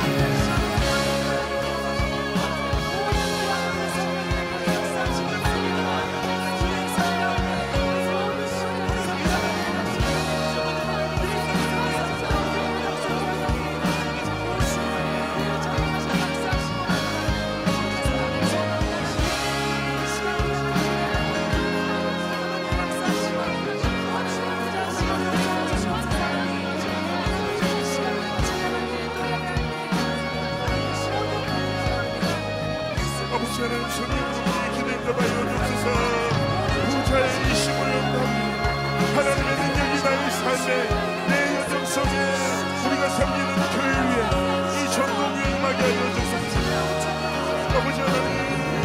아버지 하나님, 성령으로 기도합니다. 여주옵소서. 부자의 이심을 영납니다. 하나님의 능력이 나의 삶에, 내 여정 속에 우리가 섬기는 교회 위에 이 전도교회 임하게 하여 주옵소서. 아버지 하나님,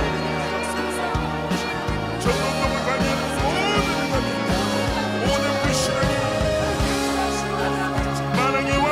전도동을 가면 모든 흑암이, 모든 불신앙이 만왕의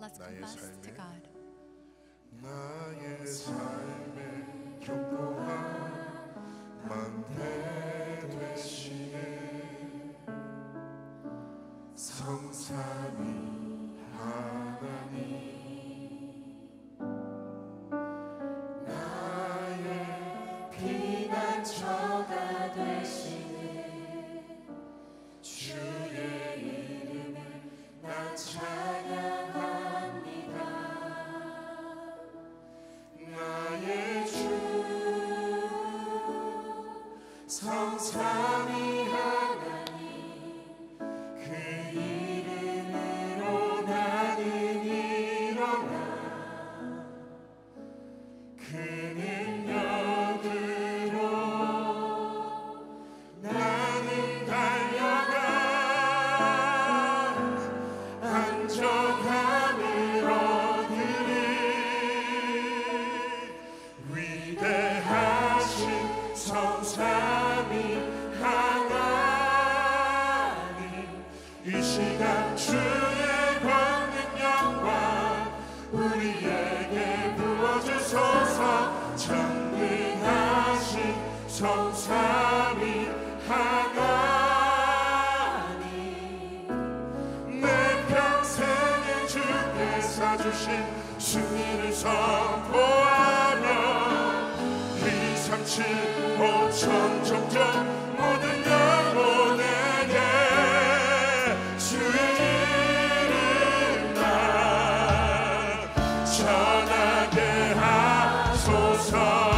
Let's 나의 confess to 삶에 God. 나의 삶의 견고한 망대 되시네 성삼위 하나님 나의 피난처가 되시네 주의 이름을 나 찬양합니다 나의 주 성삼위 하나님 그 이름으로 나는 일어나 그 능력으로 나는 달려가 안전함을 얻으리 위대하신 성삼위 하나님 이 시간 주의 권능 영광 우리에게 부어주소서 전능하신 성삼위 하나님 내 평생에 주께서 주신 승리를 선포하며 이삼칠오천 종족 모든 영혼에게 주의 이름만 전하게 하소서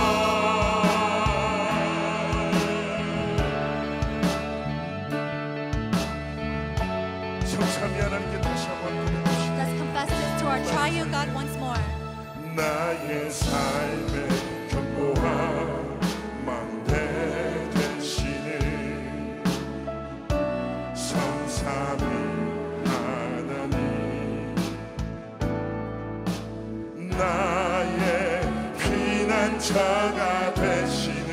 성삼위 하나님께 다시 한번 고백합시다 Let's confess this to our triune God once more. 나의 삶의 견고한 망대 되시는 성삼위 하나님 나의 피난처가 되시는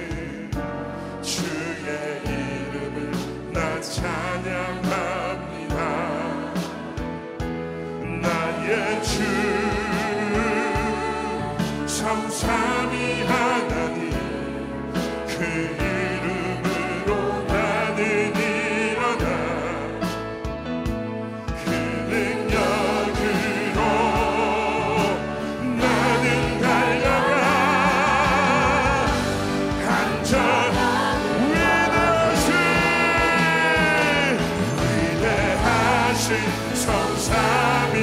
주의 이름을 나 찬양합니다 나의 주 성삼위 하나님 그 이름으로 나는 일어나 그 능력으로 나는 달려가 안전한 위대하신 위대하신 성삼위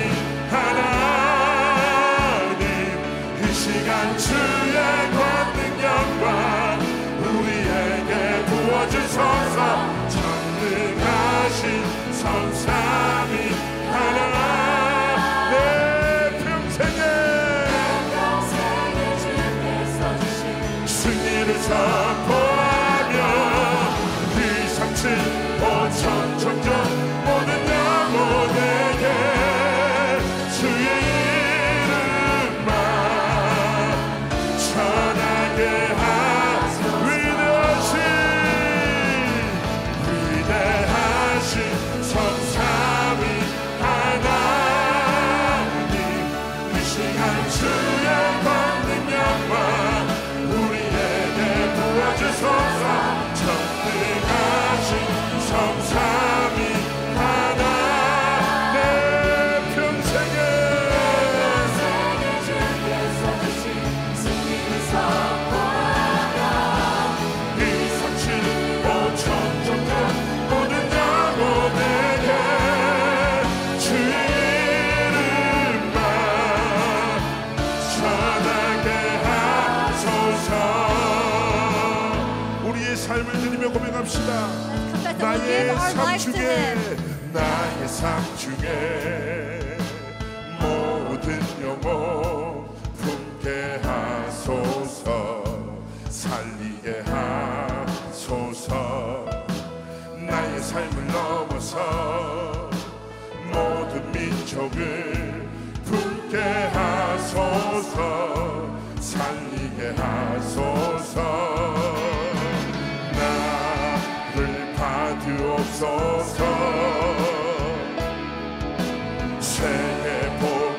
하나님 이 시간 주의 권능 영광 우리에게 부어주소서 전능하신 성삼위 하나님 내 평생에 승리를 선포하며 이삼칠오천 종족 모든 영혼에게 주의 이름만 전하게 하소서 위대하신 위대하신 성삼위 하나님 이 시간 주의 권능 영광 우리에게 부어주소서 전능하신 성삼위 하나님 내 평생에 이삼칠오천 종족 모든 영혼에게 주의 이름만 전하게 하소서 우리의 삶을 드리며 고백합시다 Let's confess that we give 나의 our 삶 lives to 중에 Him. 나의 삶 중에 모든 영혼 품게 하소서 살리게 하소서 나의 삶을 넘어서 모든 민족을 품게 하소서 살리게 하소서 나를 받으옵소서 세계 복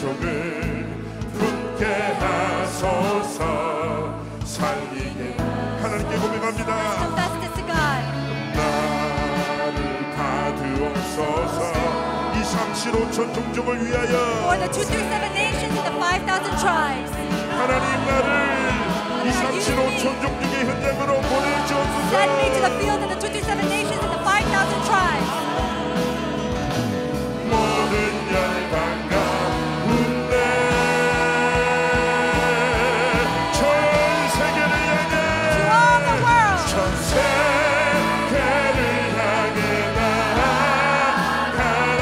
종을 품게 하소서. 살리게 하나님께 고백합니다. Confess this to God. 나를 받으옵소서. 이 삼십오 천 종족을 For 위하여 the two through seven nations and the five thousand tribes. 하나님 나를 이 삼십오 천 종족의 현장으로 Send me to 보내주옵소서. the field of the two through seven nations and the five thousand tribes. 모든 열방 가운데 전 세계를 향해 To all the world. 전 세계를 향해 나아가라.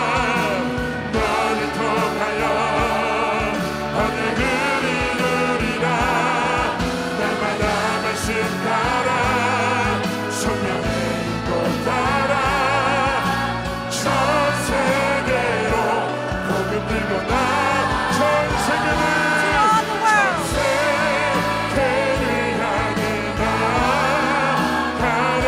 너를 통하여 어느 그리 누리라. 날마다 말씀 따라 성령의 인도 따라 전 세계로 복음 들고 나 전 세계를 To all the world. 세계를 향해 나아가라.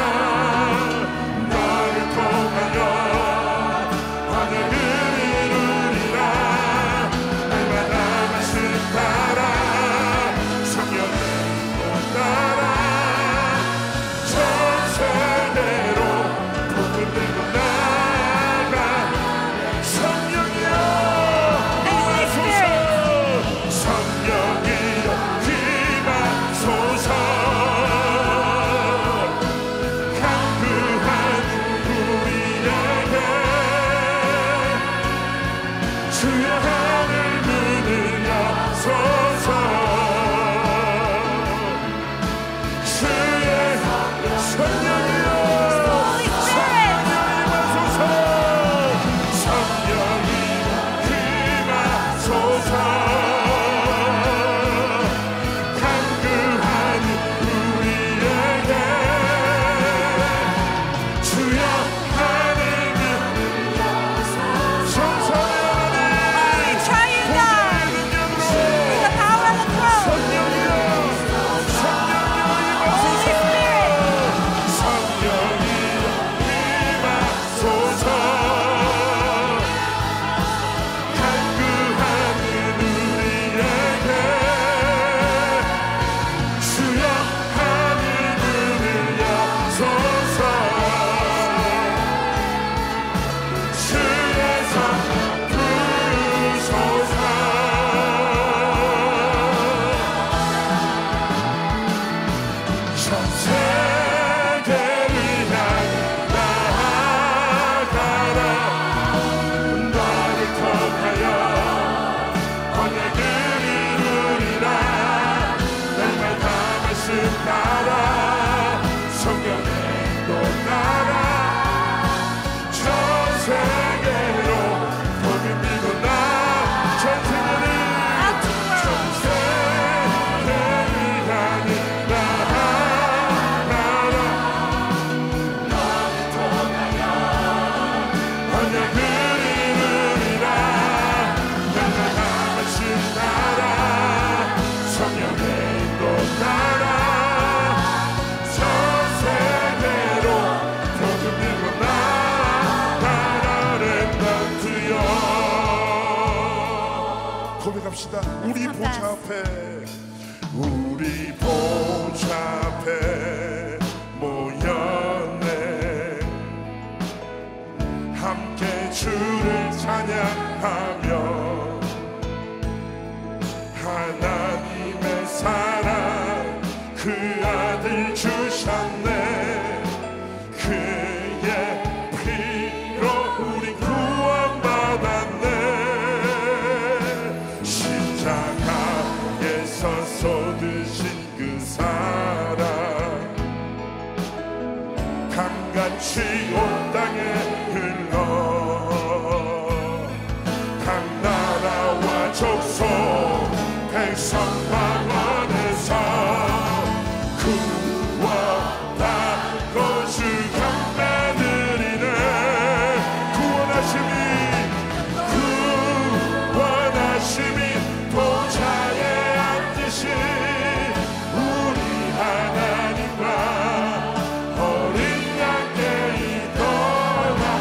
너를 통하여 어느 그리 누리라. 날마다 말씀 따라 성령의 인도 따라 전 세계로 복음 들고 나아가. 성령이여 Holy Spirit. 성령이여 임하소서. 간구한 우리에게 주의 하늘 문을 여소서. 주의 성령이여 Holy Spirit. 임하소서. 성령이 임하소서. 간구한 우리에게 주여 하늘 문을 정성의 하나님 Triune God. 능력으로 With the power of the throne. 성령이여 성령이여 Holy 임하소서. Spirit. 성령이여 임하소서. 간구하는 우리에게 주여 하늘 문을 여소서. 주의 성 부르소서. 전 세계를 향해 나아가라. 너를 통하여 어느 그리 누리라. 날마다 말씀 따라 성령의 인도 따라 전 세계로 복음 들고 나 전 세계를 Out to the 전 world. 세계를 향해 나아가라. 너를 통하여 어느 그리 누리라. 날마다 말씀 따라 성령의 인도 따라 전 세계로 복음 들고 나아가라. 렘넌트여 고백합시다. 우리 보좌 앞에 우리 보좌 앞에 모였네. 함께 주를 찬양하며 하나님의 사랑 그 아들 주셨네. 그의 피로 우리 구원받았네. 십자가에서 쏟으신 그 사랑 강같이 온 땅에 흘러 각 나라와 족속 백성 방언에서 구원받고 주 경배드리네. 구원하심이 구원하심이 보좌에 앉으신 우리 하나님과 어린 양께 이 떠나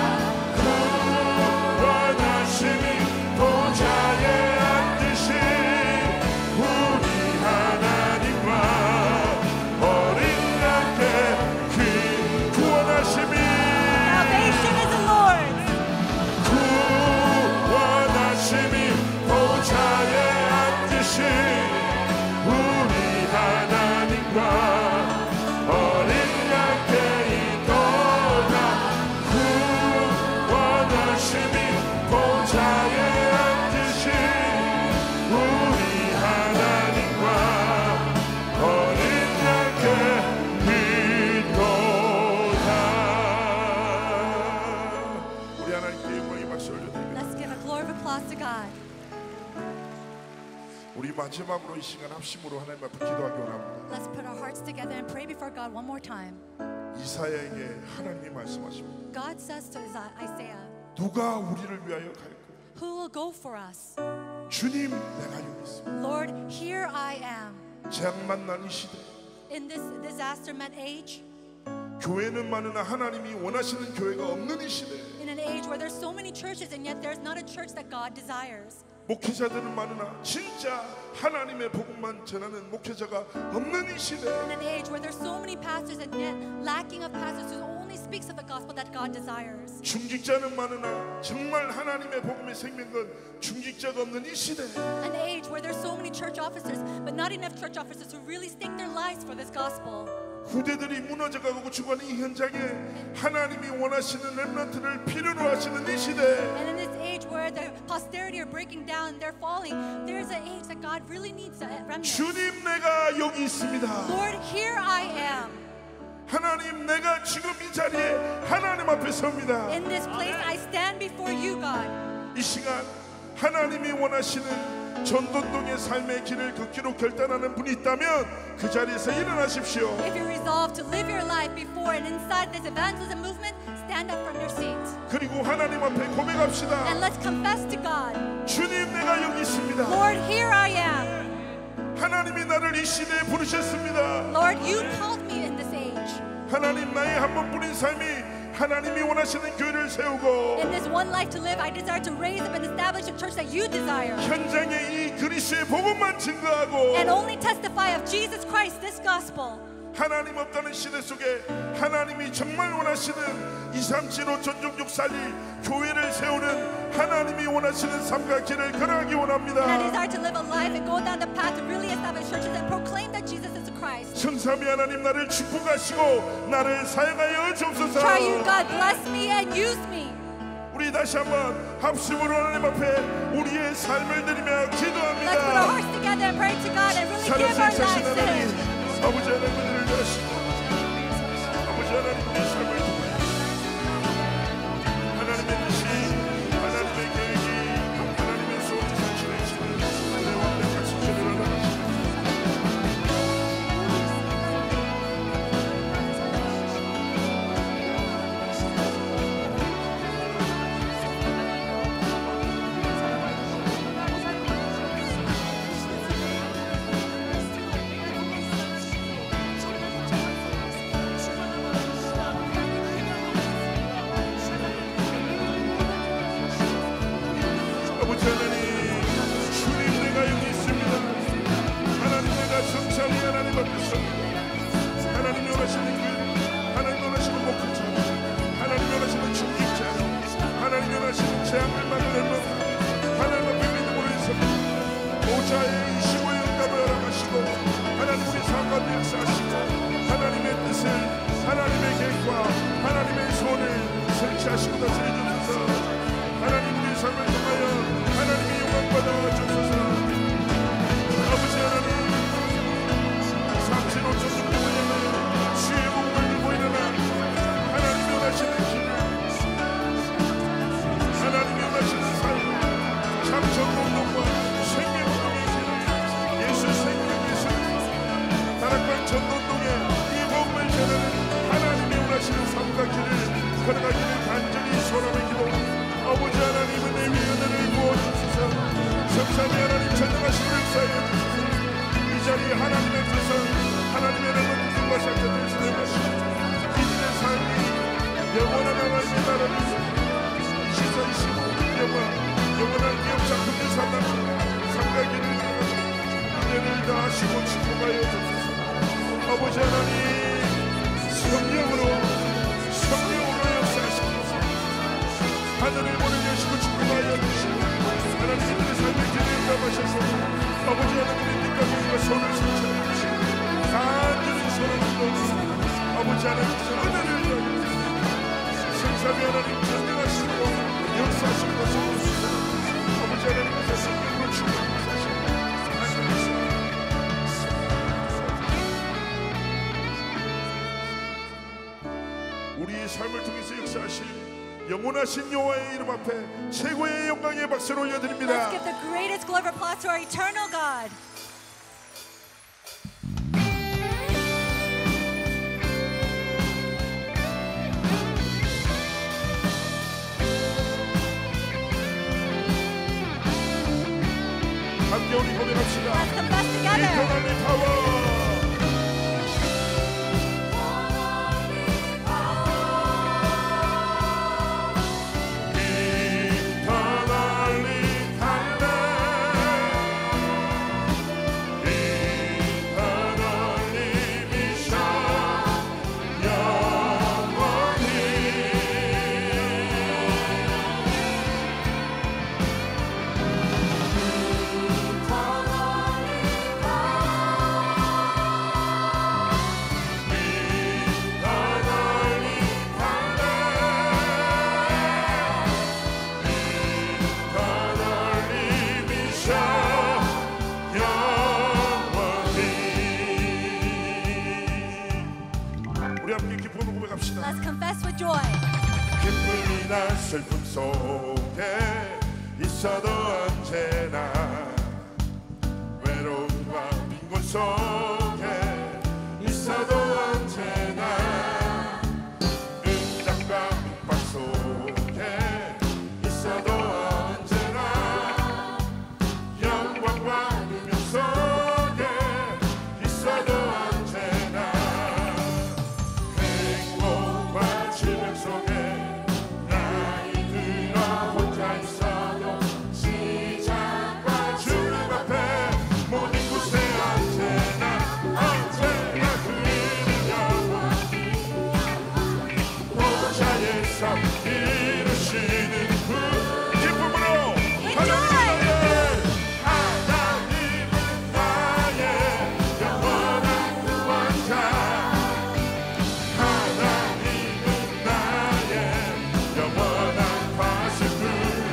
마지막으로 이 시간 합심으로 하나님 앞에 기도하기 원합니다. Let's put our hearts together and pray before God one more time. 이사야에게 하나님이 말씀하십니다. God says to Isa- Isaiah, 누가 우리를 위하여 갈까? who will go for us? 주님, 내가 여기 있습니다. Lord, here I am. 재앙 만난 이 시대, In this disaster-met age, 교회는 많으나 하나님이 원하시는 교회가 없는 이 시대, in an age where there's so many churches and yet there's not a church that God desires. 목회자들은 많으나 진짜 하나님의 복음만 전하는 목회자가 없는 이 시대, In an age where there's so many pastors and yet lacking of pastors who only speaks of the gospel that God desires. 중직자는 많으나 정말 하나님의 복음의 생명은 중직자가 없는 이 시대, An age where there's so many church officers but not enough church officers who really stake their lives for this gospel. 후대들이 무너져가고 죽어가는 이 현장에 하나님이 원하시는 렘넌트를 필요로 하시는 이 시대, And in this age where the posterity are breaking down, they're falling, there's an age that God really needs a remnant. 주님, 내가 여기 있습니다. Lord, here I am. 하나님, 내가 지금 이 자리에 하나님 앞에 섭니다. In this place, I stand before you, God. 이 시간 하나님이 원하시는 전돈동의 삶의 길을 걷기로 결단하는 분이 있다면 그 자리에서 일어나십시오. If you resolve to live your life before and inside this evangelism movement, stand up from your seat. 그리고 하나님 앞에 고백합시다. And let's confess to God. 주님, 내가 여기 있습니다. Lord, here I am. 하나님이 나를 이 시대에 부르셨습니다. Lord, you called me in this age. 하나님, 나의 한 번뿐인 삶이 하나님이 원하시는 교회를 세우고 In this one life to live, I desire to raise up and establish a church that you desire. 현장에 이 그리스도의 복음만 증거하고 And only testify of Jesus Christ, this gospel. 하나님 없다는 시대 속에 하나님이 정말 원하시는 이삼칠오 전종족 살리 교회를 세우는 하나님이 원하시는 삶과 길을 걸어가기 원합니다. And I desire to live a life and go down the path to really establish churches and proclaim that Jesus is the Christ. 성삼위 하나님, 나를 축복하시고 나를 사용하여 주옵소서. Triune God, bless me and use me. 우리 다시 한번 합심으로 하나님 앞에 우리의 삶을 드리며 Let's put our 기도합니다. hearts together and pray to God and really give our 살아서 lives 사신 to Him. 하나님, 아버지 하나님을 위하시고 아버지 하나님, 우리 삶을 통해 하나님의 뜻이, 하나님의 계획이, 하나님의 소원이 성취되시는 내 완벽한 성취를 알아가시고 아버지 하나님, 주님, 내가 여기 있습니다. 하나님, 내가 정찰이 하나님 앞에 섭니다. 하나님 원하시는 길, 하나님 원하시는 목표자, 하나님 원하시는 중직자, 하나님 원하시는 재앙을 막는 것, 하나님 앞에 믿음으로 있습니다. 모자의 이십오 영감을 허락하시고 하나님 우리 삶 가운데 역사하시고 하나님의 뜻을, 하나님의 계획과 하나님의 소원을 성취하시고 다스려 주소서. 하나님, 우리 삶을 통하여 하나님의 영광 받아 주소서. 아버지 하나님, 삼십오 천 종족을 향하여 주의 복음을 들고 일어나 하나님이 원하시는 길, 하나님이 원하시는 삶, 참 전공동과 생명동의 길, 예수 생명 예수 다락방 전동동에 이 복음을 전하는 하나님이 원하시는 삶과 길을 걸어가기를 간절히 소원하며 기도합니다. 아버지 하나님, 은혜 위에 은혜를 부어주소서. 성삼위 하나님, 전능하신 역사에 이 자리에 하나님의 뜻은 하나님의 렘넌트들과 삭제될 수 있는 것이고 이들의 삶이 영원한 하나님의 나라를 이십사, 이십오 영원 영원한 기업 작품을 산다는 삶과 길을 걸어가고 은혜를 다하시고 축복하여 주소서. 아버지 하나님, 성령으로 성령으로 역사하시옵소서. 하늘을 보내주시고 축복하여 주시고 하나님의 삶의 길을 인도하셔서 아버지 하나님의 뜻과 공과 손을 성취하여 주시고 간절히 손을 들어주시고 아버지 하나님께서 은혜를 주옵소서. 성삼위 하나님, 전능하시고 역사하시는 것을 보시고 아버지 하나님께서 성령으로 축복하시고 우리의 삶을 통해서 역사하실 영원하신 여호와의 이름 앞에 최고의 영광의 박수를 올려드립니다. Let's give the greatest glory of applause to our eternal God. 함께 우리 고백합시다. Let's confess together. 이터널리 파워. 우리 함께 기쁨을 고백합시다. Let's confess with joy. 기쁨이나 슬픔 속에 있어도 언제나 외로움과 빈곤 속에 있어도 언제나 응답과 핍박 속에 있어도 언제나 영광과 누명 속에 있어도 언제나 행복과 질병 속에 나이 들어 혼자 있어도 시작과 주님 앞에 모든 곳에 언제나 언제나 그 이름 영원히 보좌에서 이루시는 그 기쁨으로 하나님은 나의 영원한 구원자 하나님은 나의 영원한 파수꾼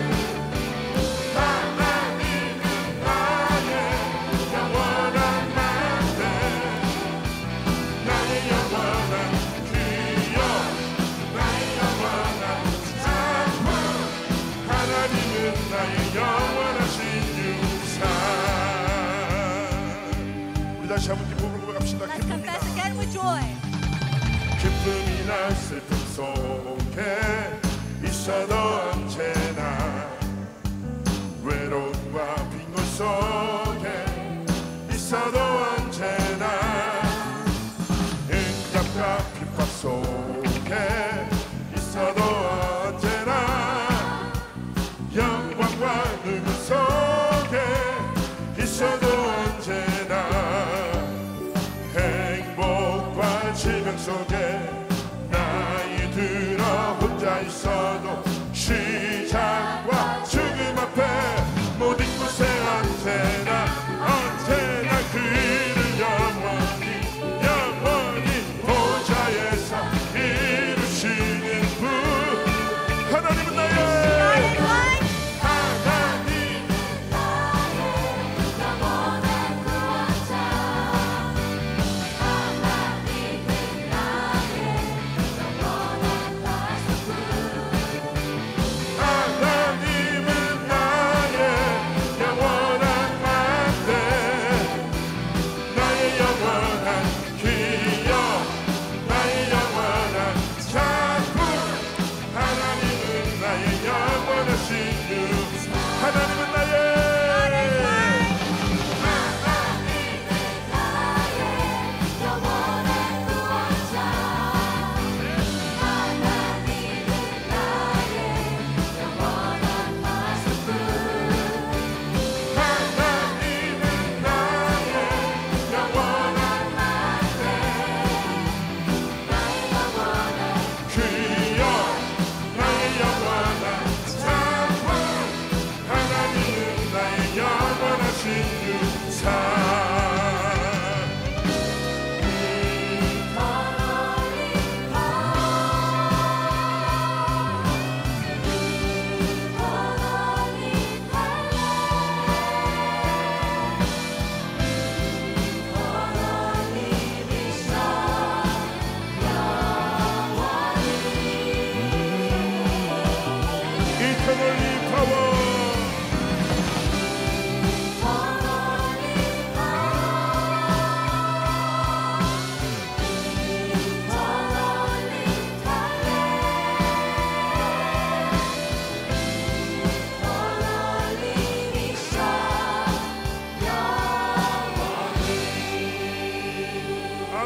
하나님은 나의 영원한 만대 나의 영원한 귀여 나의 영원한 작품 하나님은 나의 영원하신 유산. 우리 다시 한번 기쁨으로 고백합시다. Let's 기쁨이나 confess again with joy. 기쁨이나 슬픔 속에 있어도 언제나 외로움과 빈곤 속에 있어도 언제나 응답과 핍박 속에 있어도 언제나 영광과 누명 속에 있어도 언제나 행복과 질병 속에 나이 들어 혼자 있어도 시작과 죽음 앞에 모든 곳에 언제나 언제나 그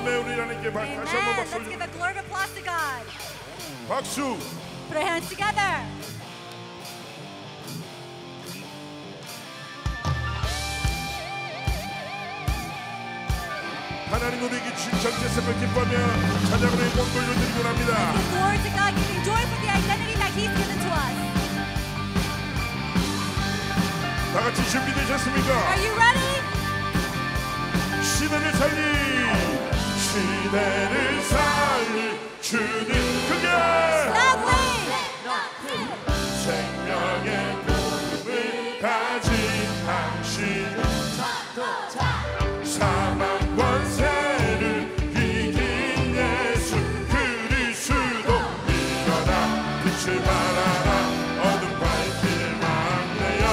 아멘. 우리 하나님께 박- Amen. 다시 한번 박수 Let's give a glory of applause to God. 박수. Put our hands together. 하나님 우리에게 주신 정체성을 기뻐하며 찬양으로 영광 돌려드리고 합니다. Give glory to God, giving joy for the identity that He's given to us. 다 같이 준비되셨습니까? Are you ready? 시대를 살리 시대를 살릴 주님 그게 Loudly. 생명의 복음을 가진 당신 사망 권세를 이긴 예수 그리스도 일어나 빛을 발하라 어둠 밝힐 막내여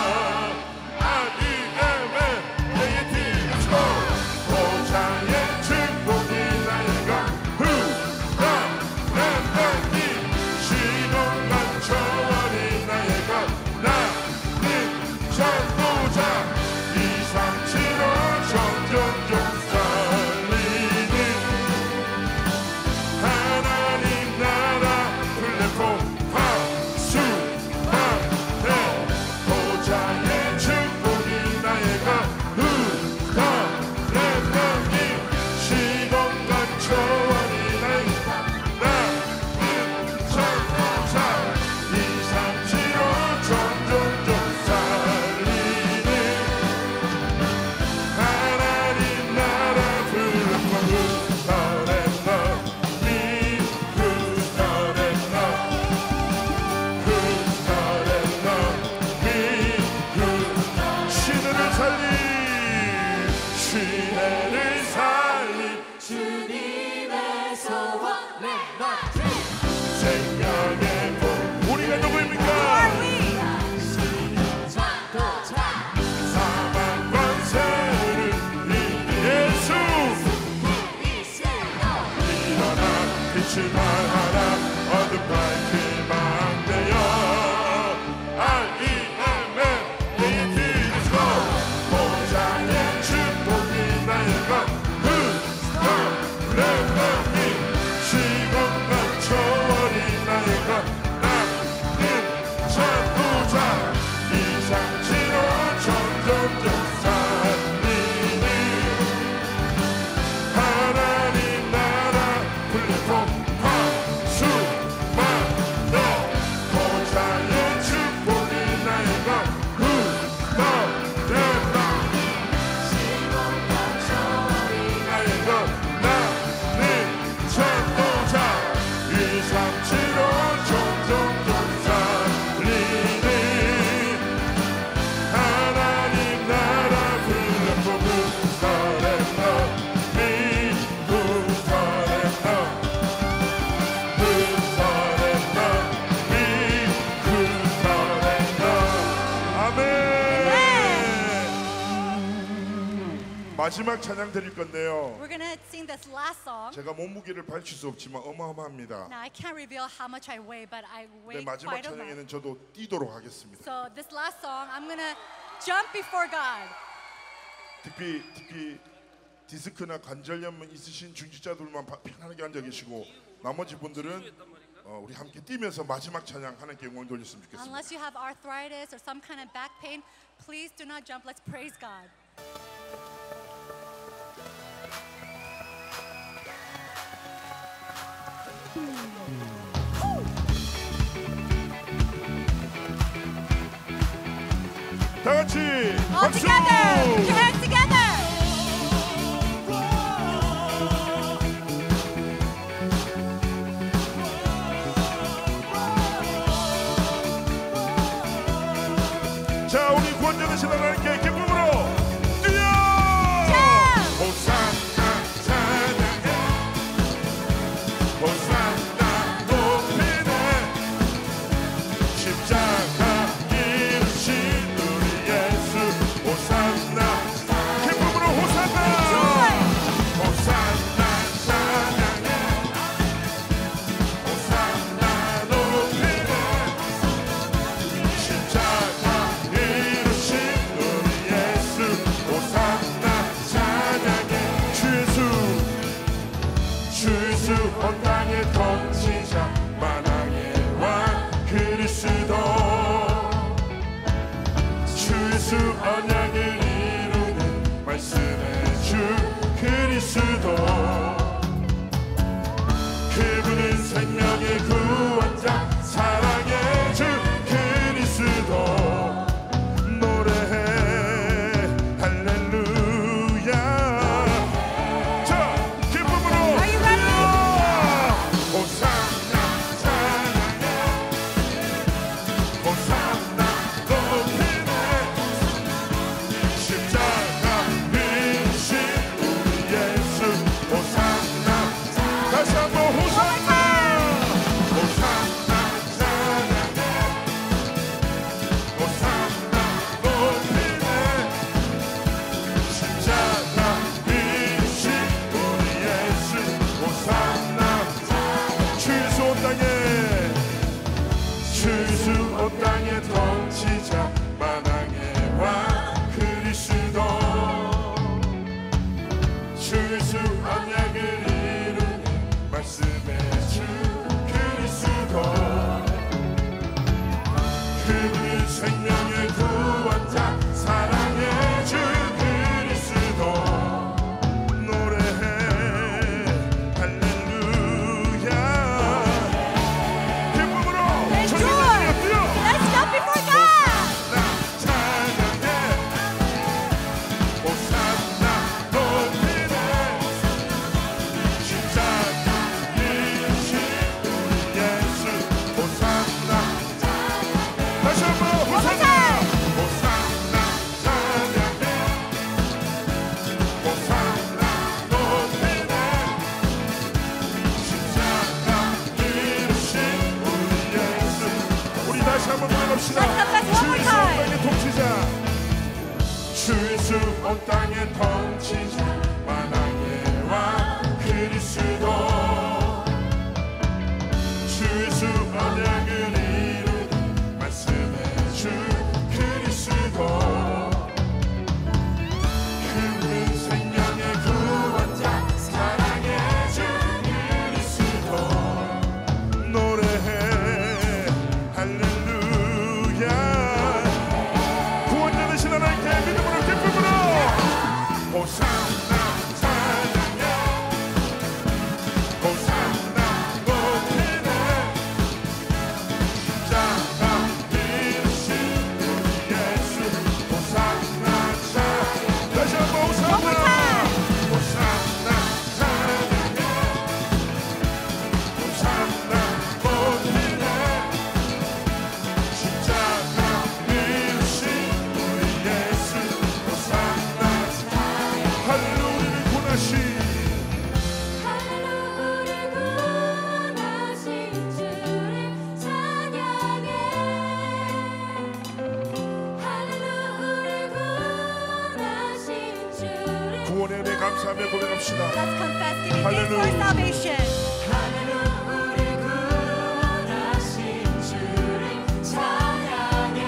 아이엠엔 에이티스고 보장의 축복이 나에가 후라 렘렘이 시동간 초월이 나에가 나는 전도자 이삼칠오 점점 좀 살리는 하나님 나라 플랫폼 하수 하네 보장의 축복이 나에가 후다 렘렘이 시동간 초월이 나에가 나는 전도자 이삼칠오 점점 좀 살리는 하나님 나라 플랫폼 후스타레나 미 후스타레나 후스타레나 미 후스타 시대를 살리 시대를 살리 주님의 소원 생명의 복 우리가 누구입니까? Are we? 사망 권세를 이긴 예수 일어나 빛을 발하라 어둠 밝힐 망대여 알이엠엔 에이티스고 보장의 축복이 나의 것 후스타 렘렘이 시공간 초월이 나의 것 나는 전도자 이삼칠오 점점 좀 살리는 하나님 나라 플랫폼 하수 만나 보좌의 축복이 나의 것 후다 대박 나의 것 나는 전도자 이삼칠오 점점 좀 살리는 하나님 나라 플랫폼 후스타레나 미 후스타레나 후스타레나 미 후스타레나 아멘. 마지막 찬양 드릴 건데요. We're gonna sing this last song. 제가 몸무게를 밝힐 수 없지만 어마어마합니다. Now I can't reveal how much I weigh, but I 네, weigh 마지막 quite a lot. 찬양에는 저도 뛰도록 하겠습니다. So this last song, I'm gonna jump before God. 특히 특히 디스크나 관절염 있으신 중직자들만 바- 편안하게 앉아 계시고 나머지 분들은 어, 우리 함께 뛰면서 마지막 찬양 하나님께 영광 돌렸으면 좋겠습니다. Unless you have arthritis or some kind of back pain, please do not jump. Let's praise God. 다 같이 All 박수! together, put your hands together. 자, 우리 구원자 되신 하나님께 기쁨으로 뛰어! Jump. 호산나 찬양해 호산나 높이네 십자가 이루신 우리 예수 호산나 기쁨으로 호산나 Joy. 호산나 찬양해 호산나 높이네 십자가 이루신 우리 그리스도 그분은 생명의 구원자 사랑의 주 그리스도 노래해 할렐루야 자 기쁨으로 Are you ready? 호산나 찬양해 호산나 높이네 십자가 빛이 우리 예수 호산나 다시 한번 호산나 호산나 찬양해 호산나 높이네 십자가 빛이 우리 예수 호산나 주수 온 땅에 주수 온 땅에 통치자 만왕의 왕 그리스도 주수 언약을 이루는 말씀의 주 그리스도 그분은 생명의 구원자 사랑의 주 그리스도 노래해 할렐루야 기쁨으로 전쟁에 뛰어 Let's jump before God. 나 찬양해 호산나 높이네 십자가 이루신 우리 예수 호산나 다시 한번 호산나 호산나 찬양해 호산나 높이네 십자가 이루신 우리 예수 우리 다시 한번 불러봅시다 Let's confess one more 주의 time. 땅의 통치자 주수 온 땅의 통치자 만왕의 왕 그리스도 주수 언약을 이루는 말씀의 주 그리스도 그분은 생명의 구원자 사랑의 주 그리스도 노래해 할렐루야 구원자 되신 하나님께 믿음으로 기쁨으로 호산나 찬양해 호산나 높이네 십자가 이루신 우리 예수 호산나 찬 다시 한번 호산나 호산나 찬양해 호산나 높이네 십자가 이루신 우리 예수 호산나 할렐루야를 구원하신 할렐루야 구원하신 주를 찬양해 할렐루야 구원하신 주를 구원의 은혜 감사하며 고백합시다. Let's confess, giving thanks for Hallelujah. salvation. 할렐루야 구원하신 주를 찬양해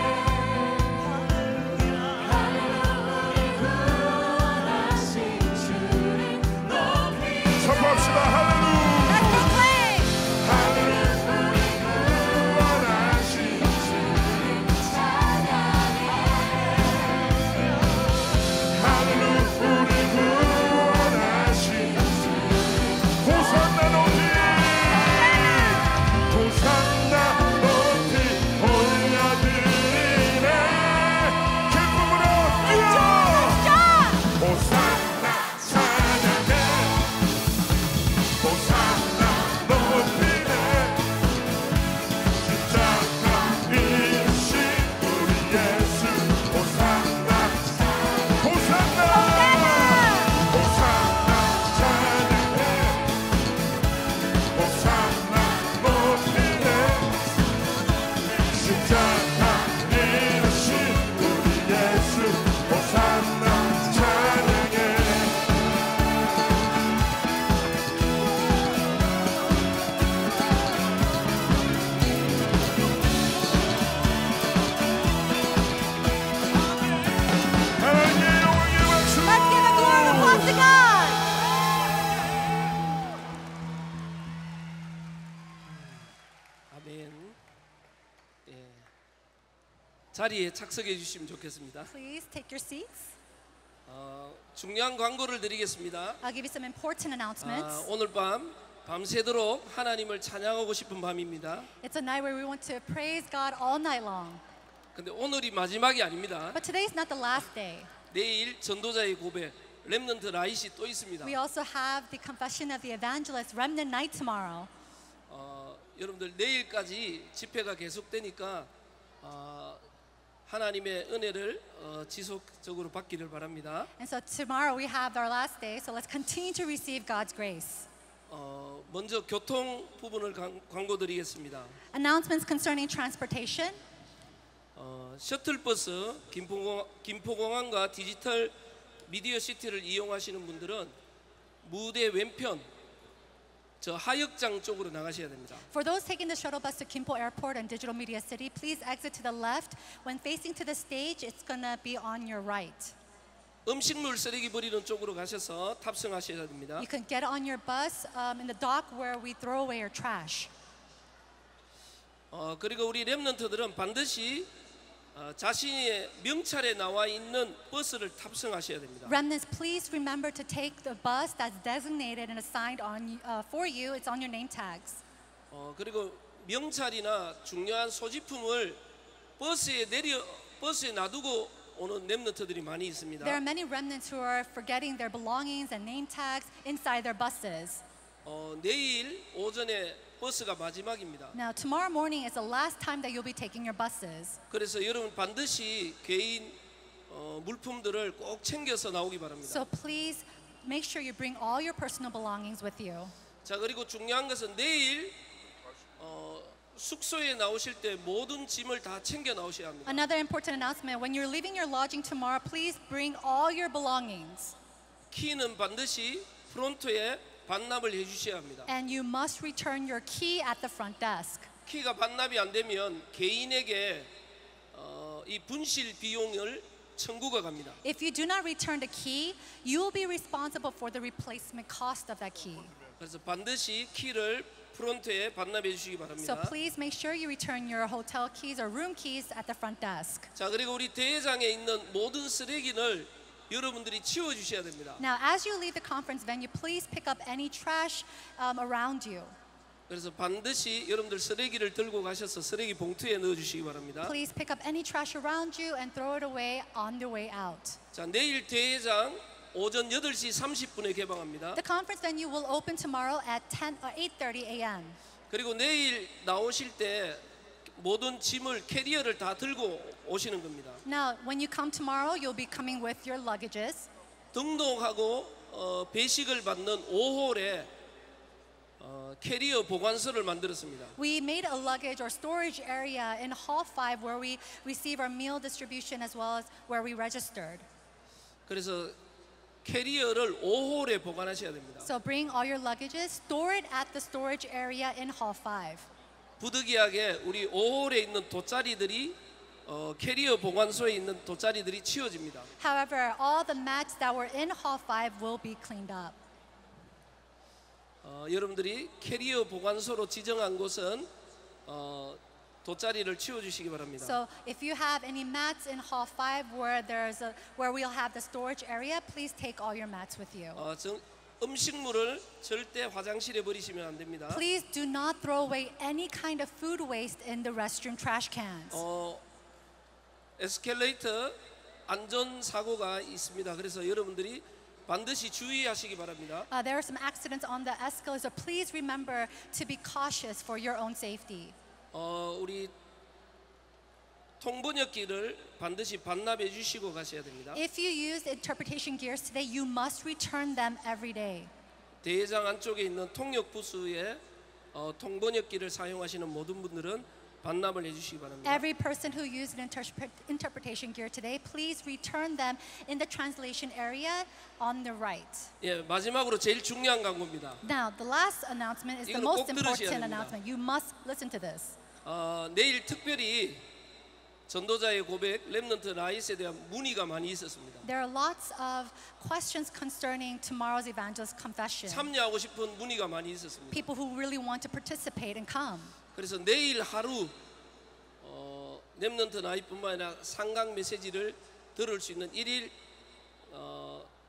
할렐루야 구원하신 주를 높이 선포합시다. 할렐루야. Let's proclaim. 할렐루야 구원하신 주를 찬양해 할렐루야 구원하신 주 호산나 높이 호산나 높이 올려드리네 기쁨으로 뛰어 호산나 찬양해 호산나 높이네 십자가 이루신 우리 예수 호산나 호산나 호산나 찬양해 호산나 높이네 십자가 이루신 우리 예수 호산나 찬양해 하나님의 영광의 박수 Let's give a glory of applause to God. 아멘. 예. 자리에 착석해 주시면 좋겠습니다. Please take your seats. 어, 중요한 광고를 드리겠습니다. I'll give you some important 아, announcements. 오늘 밤 밤새도록 하나님을 찬양하고 싶은 밤입니다. It's a night where we want to praise God all night long. 근데 오늘이 마지막이 아닙니다. But today's not the last day. 내일 전도자의 고백 렘넌트 라이시 또 있습니다. We also have the confession of the evangelist remnant night tomorrow. 어, 여러분들 내일까지 집회가 계속되니까 어, 하나님의 은혜를 어, 지속적으로 받기를 바랍니다. And so tomorrow we have our last day, so let's continue to receive God's grace. 어, 먼저 교통 부분을 강, 광고 드리겠습니다. Announcements concerning transportation. 어, 셔틀버스 김포공항, 김포공항과 디지털 미디어 시티를 이용하시는 분들은 무대 왼편 저 하역장 쪽으로 나가셔야 됩니다. For those taking the shuttle bus to Gimpo Airport and Digital Media City, please exit to the left. When facing to the stage, it's gonna be on your right. 음식물 쓰레기 버리는 쪽으로 가셔서 탑승하셔야 됩니다. You can get on your bus um, in the dock where we throw away our trash. 어, 그리고 우리 렘넌트들은 반드시 어, 자신의 명찰에 나와 있는 버스를 탑승하셔야 됩니다. Remnants, please remember to take the bus that's designated and assigned on uh, for you. It's on your name tags. 어, 그리고 명찰이나 중요한 소지품을 버스에 내려 버스에 놔두고 오는 렘넌트들이 많이 있습니다. There are many remnants who are forgetting their belongings and name tags inside their buses. 어, 내일 오전에 버스가 마지막입니다. Now, tomorrow morning is the last time that you'll be taking your buses. 그래서 여러분 반드시 개인 어, 물품들을 꼭 챙겨서 나오기 바랍니다. So please make sure you bring all your personal belongings with you. 자, 그리고 중요한 것은 내일 어, 숙소에 나오실 때 모든 짐을 다 챙겨 나오셔야 합니다. Another important announcement, when you're leaving your lodging tomorrow, please bring all your belongings. 키는 반드시 프론트에 반납을 해주셔야 합니다. And you must return your key at the front desk. 키가 반납이 안 되면 개인에게 어, 이 분실 비용을 청구가 갑니다. If you do not return the key, you will be responsible for the replacement cost of that key. 그래서 반드시 키를 프론트에 반납해 주시기 So 바랍니다. please make sure you return your hotel keys or room keys at the front desk. 자, 그리고 우리 대회장에 있는 모든 쓰레기를 여러분들이 치워 주셔야 됩니다. Now, as you leave the conference venue, please pick up any trash um, around you. 그래서 반드시 여러분들 쓰레기를 들고 가셔서 쓰레기 봉투에 넣어 주시기 바랍니다. Please pick up any trash around you and throw it away on the way out. 자, 내일 대회장 오전 여덟 시 삼십 분에 개방합니다. The conference venue will open tomorrow at ten or eight thirty a.m. 그리고 내일 나오실 때 모든 짐을 캐리어를 다 들고 오시는 겁니다. Now, when you come tomorrow, you'll be coming with your luggages. 등록하고 어, 배식을 받는 오 홀에 어, 캐리어 보관소를 만들었습니다. We made a luggage or storage area in Hall five where we receive our meal distribution as well as where we registered. 그래서 캐리어를 오 홀에 보관하셔야 됩니다. So bring all your luggages, store it at the storage area in Hall five. 부득이하게 우리 오 홀에 있는 돗자리들이 어, 캐리어 보관소에 있는 돗자리들이 치워집니다. However, all the mats that were in Hall five will be cleaned up. 어, 여러분들이 캐리어 보관소로 지정한 곳은 어, 돗자리를 치워주시기 바랍니다. So if you have any mats in Hall five where there's a where we'll have the storage area, please take all your mats with you. 어, 정, 음식물을 절대 화장실에 버리시면 안 됩니다. Please do not throw away any kind of food waste in the restroom trash cans. 어, 에스컬레이터 안전 사고가 있습니다. 그래서 여러분들이 반드시 주의하시기 바랍니다. Uh, there are some accidents on the escalator. Please remember to be cautious for your own safety. 어, 우리 통번역기를 반드시 반납해 주시고 가셔야 됩니다. If you use interpretation gears today, you must return them every day. 대회장 안쪽에 있는 통역 부스에 어, 통번역기를 사용하시는 모든 분들은 반납을 해주시기 바랍니다. Every person who used an interpret- interpretation gear today, please return them in the translation area on the right. 예, 마지막으로 제일 중요한 광고입니다. Now, the last announcement is the 이거는 most 꼭 들으셔야 important 됩니다. announcement. You must listen to this. 어, 내일 특별히 전도자의 고백, 렘넌트 라이스에 대한 문의가 많이 있었습니다. There are lots of questions concerning tomorrow's evangelist confession. 참여하고 싶은 문의가 많이 있었습니다. People who really want to participate and come. 그래서 내일 하루 어, 렘넌트 나이뿐만 아니라 상강 메시지를 들을 수 있는 일일 어,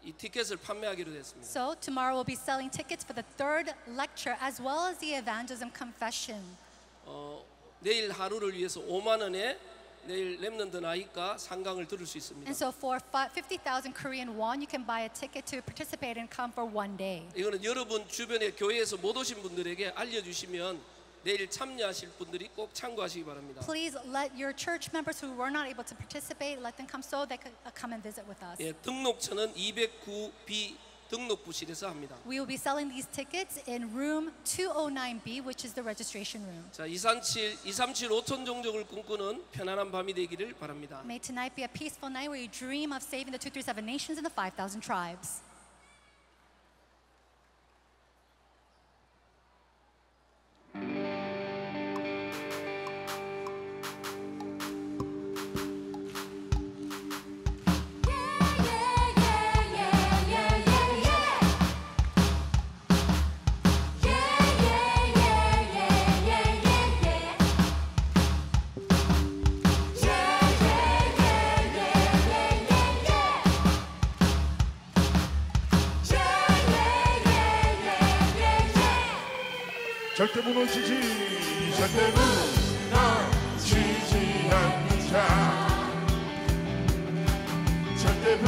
이 티켓을 판매하기로 됐습니다. So tomorrow we'll be selling tickets for the third lecture as well as the evangelism confession. 어, 내일 하루를 위해서 오만 원에 내일 렘넌트 나이가 상강을 들을 수 있습니다. And so for fifty thousand Korean won, you can buy a ticket to participate and come for one day. 이거는 여러분 주변에 교회에서 못 오신 분들에게 알려주시면 내일 참여하실 분들이 꼭 참고하시기 바랍니다. Please let your church members who were not able to participate, let them come so they could uh, come and visit with us. 예, 등록처는 이백구 비 등록부실에서 합니다. We will be selling these tickets in room two oh nine B, which is the registration room. 자, 이삼칠 이삼칠 오천 종족을 꿈꾸는 편안한 밤이 되기를 바랍니다. May tonight be a peaceful night where you dream of saving the two hundred thirty-seven nations and the five thousand tribes. 절대 무너지지 절대 무너지지 않는 자 절대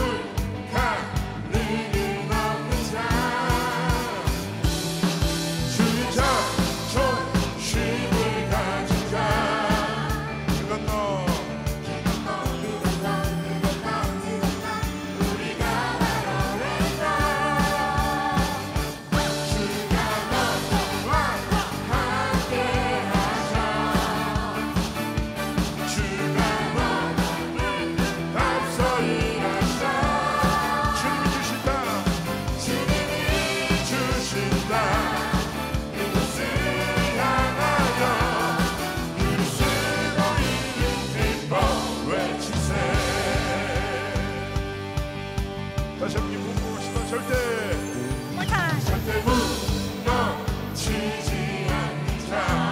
불가능은 없는 자 주의 자존심을 가진 자 그건 너 다시 한번 궁금하시다 절대 One time. 절대 무너지지 않는 자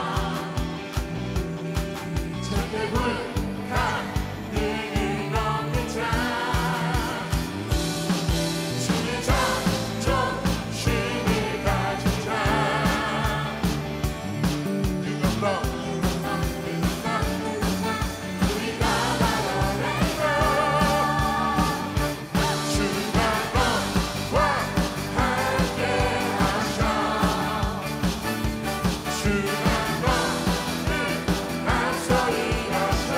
절대 불가능은 없는 자 주의 자존심을 가진 자 그건 너 우리가 바로 내가 주가 너와 함께 하셔 주가 너를 앞서 일하셔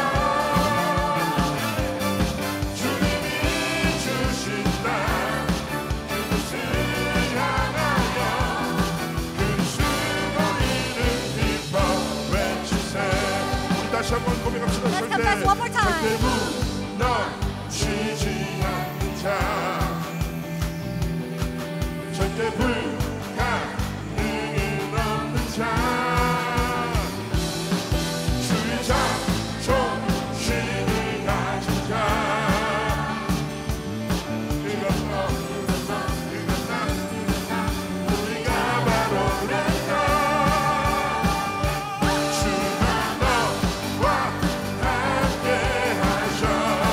주님이 주신 땅 그곳을 향하여 그리스도 이름 기뻐 외치세 우리 다시 한번 고백합시다 Let's confess one more time. 절대 무너지지 않는 자 절대 불가능은 없는 자 주의 자존심을 가진 자 그건 너 그건 나 우리가 바로 내가 주가 너와 함께 하셔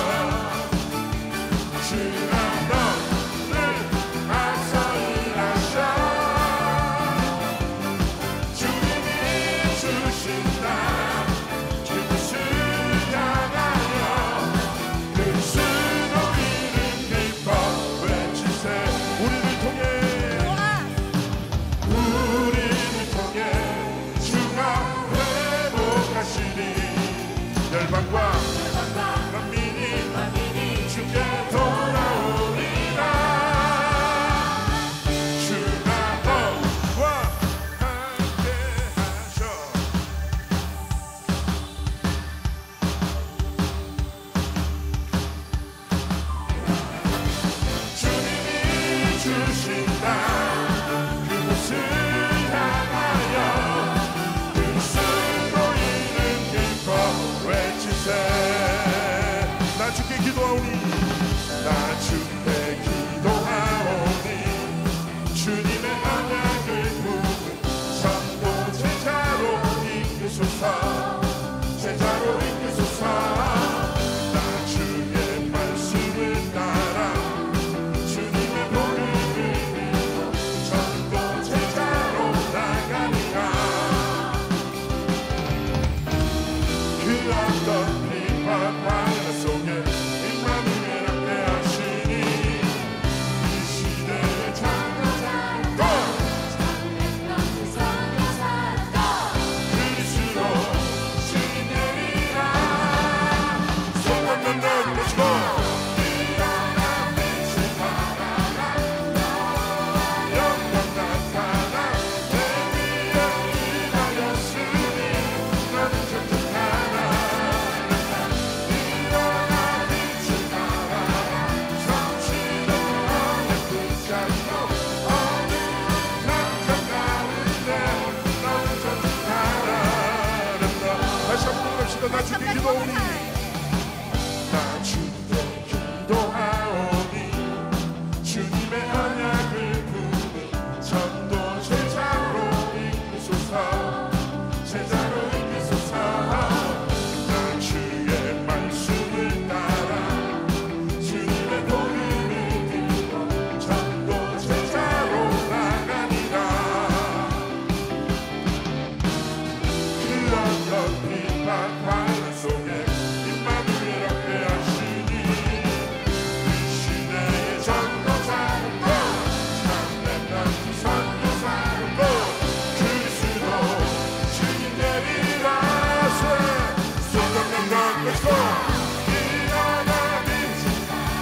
주가 너를 앞서 일하셔 기도하오니 나 주도 기도하오니 주님의 언약을 부는 전도 제자로 이끄소서 제자로 이끄소서 나 주의 말씀을 따라 주님의 도움을 듣고 전도 제자로 나가리라 그 어떤 비판 환난 속에 임마누엘 앞에 하시니 이 시대의 전도자는 참된 선교사는 그리스도 주님 되리라 쏟아낸 것에서 일어나 빛이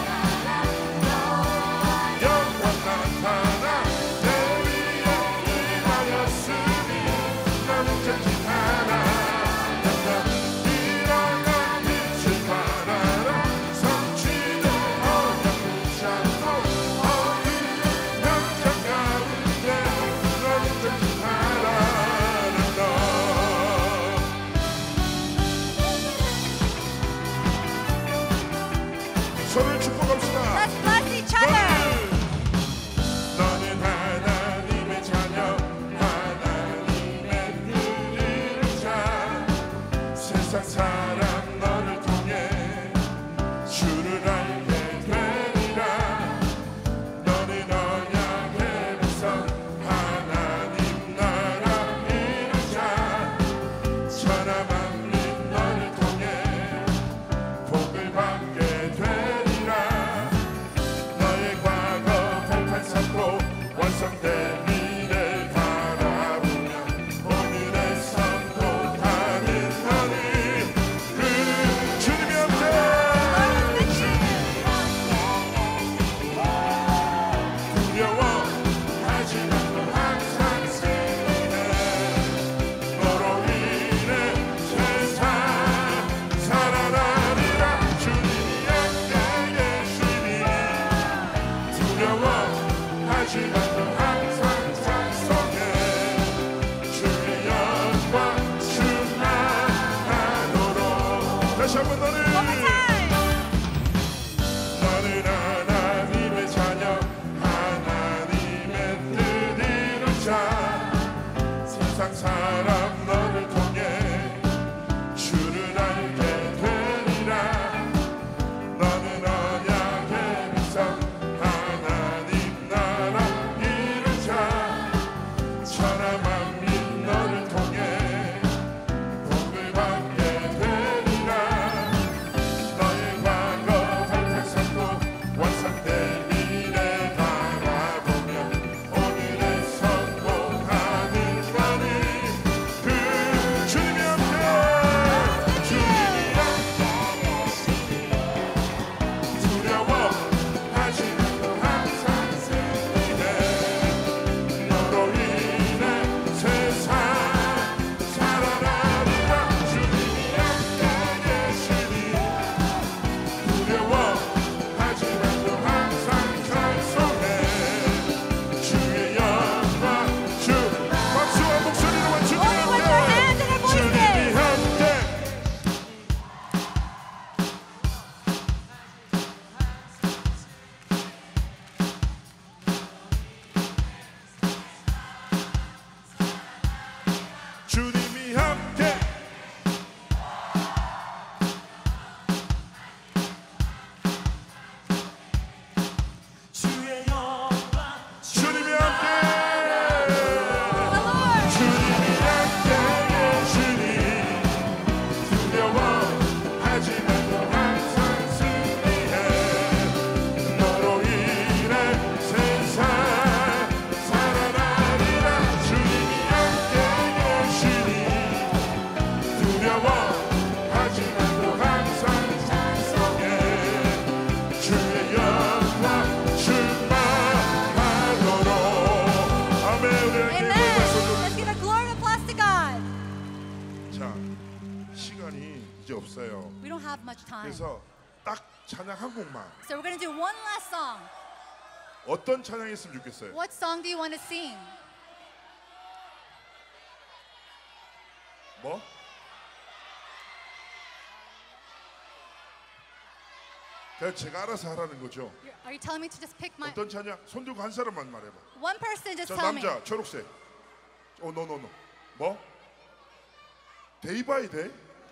영광 나타나 내 위에 임하였으니 나는 전진하라 일어나 빛을 발하라 성취된 언약 붙잡고 어두운 현장 가운데 나는 전진하라 서로를 축복합시다. Let's bless each other. 너는 하나님의 자녀 하나님의 뜻을 자 세상 사람 너를 통해 주를 알게 되리라 너는 언약의 백성 하나님 나라 이루자 천하 만민 너를 통해 복을 받게 되리라 너의 과거 발판 삼고 완성된 미래 바라보며 오늘의 선포하는 너는 그 주님이 함께 두려워하지 말고 항상 승리해 너로 인해 세상 살아나리라 주님이 함께 계시니 두려워하지 말고 항상 찬송해 주의 영광 충만하도록 다시 한번 너는 너는 하나님의 자녀 하나님의 뜻 이루자 세상 사람 너를 통해 주를 알게 되리라 너는 언약의 백성 하나님 나라 이루자 천하 만민 너를 통해 복을 받게 되리라 너의 과거 발판 삼고 완성된 미래 바라보며 오늘의 선포하는 너는 그 주님이 함께 주님이 함께 두려워하지 말고 항상 승리해 너로 인해 세상 살아나리라 주님이 함께 계시니 두려워하지 말고 항상 찬송해 주의 영광 주 박수와 목소리로 주님이 Only with your hands and your 함께 주님이 voices. 함께 주님이 함께 주의 영광 주님이 함께 주님이 함께 계시니 두려워하지 말고 항상 승리해 너로 인해 세상 살아나리라 주님이 함께 계시니 두려워하지 말고 항상 찬송해 주의 영광 충만하도록 아멘 우리 함께 Amen. Let's give a glory and applause to God. 자 시간이 이제 없어요 We don't have much time. 그래서 딱 찬양 한 곡만 So we're going to do one last song. 어떤 찬양했으면 좋겠어요? What song do you want to sing? 뭐? 그냥 제가 알아서 하라는 거죠. You're- Are you telling me to just pick my 어떤 찬양? 손 들고 한 사람만 말해봐. one person? Just 저 tell me. 남자 초록색. 어, 노노노. 뭐? 데이 바이 데이?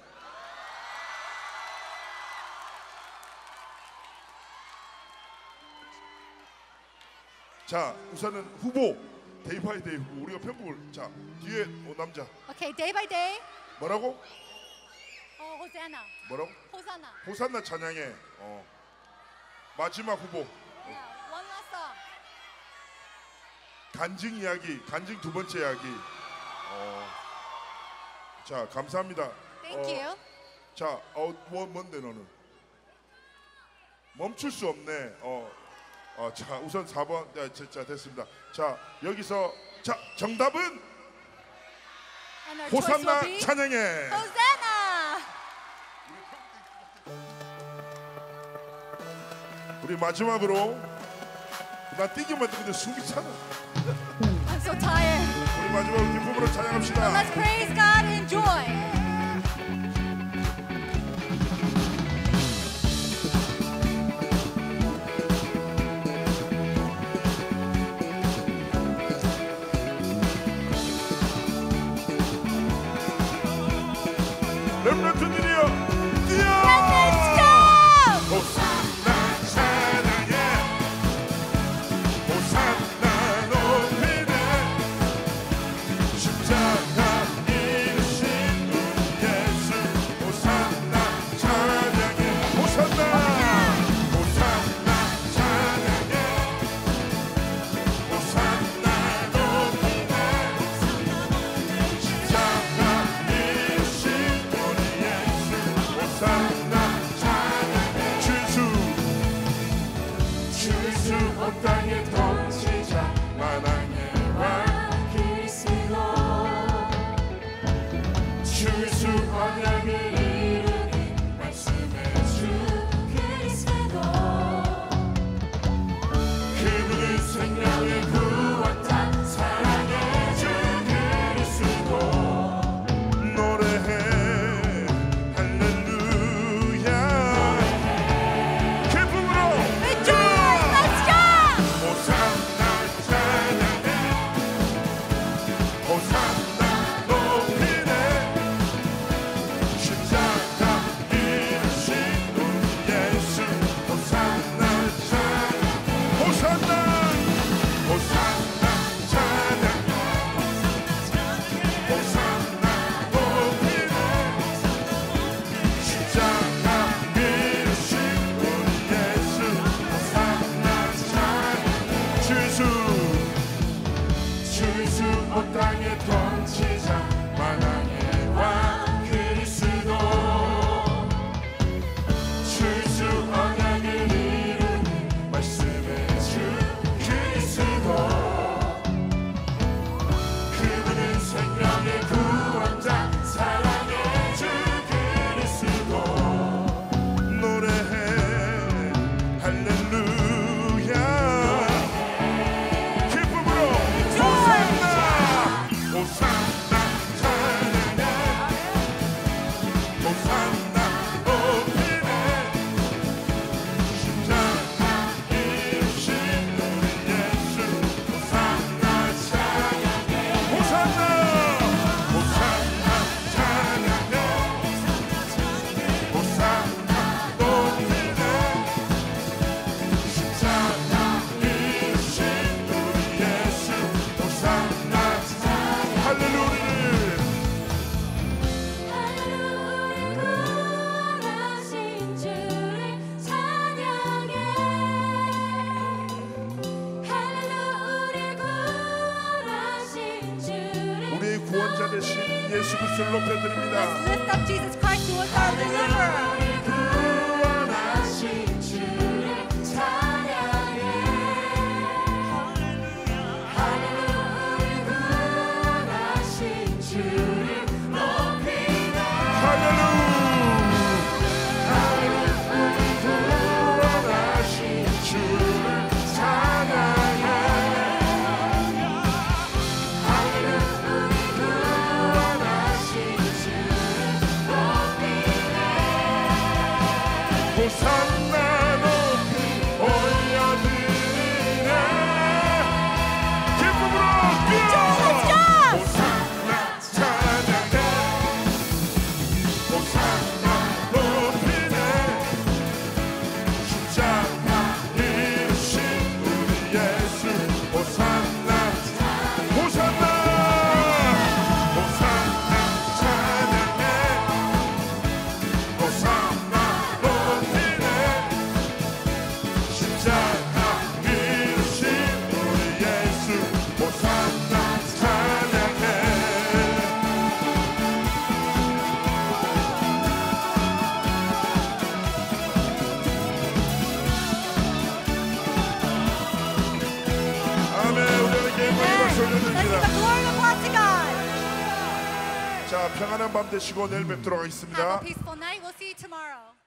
자, 우선은 후보. 데이 바이 데이 후보. 우리가 편곡을. 자, 뒤에 어, 남자. Okay, day by day. 뭐라고? Oh, Hosanna. 뭐라고? Hosanna. 호산나 찬양의 어, 마지막 후보. Yeah, one last song. 간증 이야기, 간증 두 번째 이야기. 어, 자, 감사합니다. Thank 어, you. 자, 어, 뭐 뭔데 너는? 멈출 수 없네. 어, 어, 자, 우선 사 번. 자, 자, 자, 됐습니다. 자, 여기서 자, 정답은 And our choice will 호산나 be 찬양의. Hosanna. 우리 마지막으로 나 뛰기만 듣는데 숨이 차나. I'm so tired. 우리 마지막으로 기쁨으로 찬양합시다. Let's praise God in joy. 렘넌트들이여 뛰어! 호산나 찬양해 호산나 높이네 십자가 이르신 우리 예수 호산나 찬양해 호산나 호산나 찬양해 호산나 높이네 십자가 이르신 우리 예수 호산나 찬양해 주수 주수 온 땅의 통치자 만왕의 왕 그리스도 주수 언약을 이루는 말씀의 주 그리스도 그분은 생명의 구원자 사랑의 주 그리스도 노래해 할렐루야 기쁨으로 Rejoice. Let's go. 호산나 찬양해 호산나 높이네 십자가 이르신 우리 예수 호산나 찬양 호산나 호산나 찬양 호산나 높이네 십자가 이르신 우리 예수 호산나 찬양 주수 주수 온 땅의 통치자 만왕의 왕 그리스도 주수 언약을 이루는 말씀의 주 그리스도 그분은 생명의 구원자 사랑의 주 그리스도 노래해 할렐루야 기쁨으로 호산나 호산나 찬양해 호산나 높이네 십자가 이르신 우리 예수 호산나 찬양해 호산나 호산나 찬양해 호산나 높이네 십자가 이르신 우리 예수 호산나 찬양 할렐루야 구원하신 주를 찬양해 할렐루야 우리 구원하신 주를 우리의 구원자 되신 예수 그리스도를 높여드립니다. Lift up Jesus Christ, who is our deliverer. 구원하신 주를 찬양해 할렐루야 우리 구원하신 주를 높이네 구원하신 주를 찬양해 구원하신 주를 높이네 자, 평안한 밤 되시고 내일 뵙도록 Have 하겠습니다. a peaceful night. We'll see you tomorrow.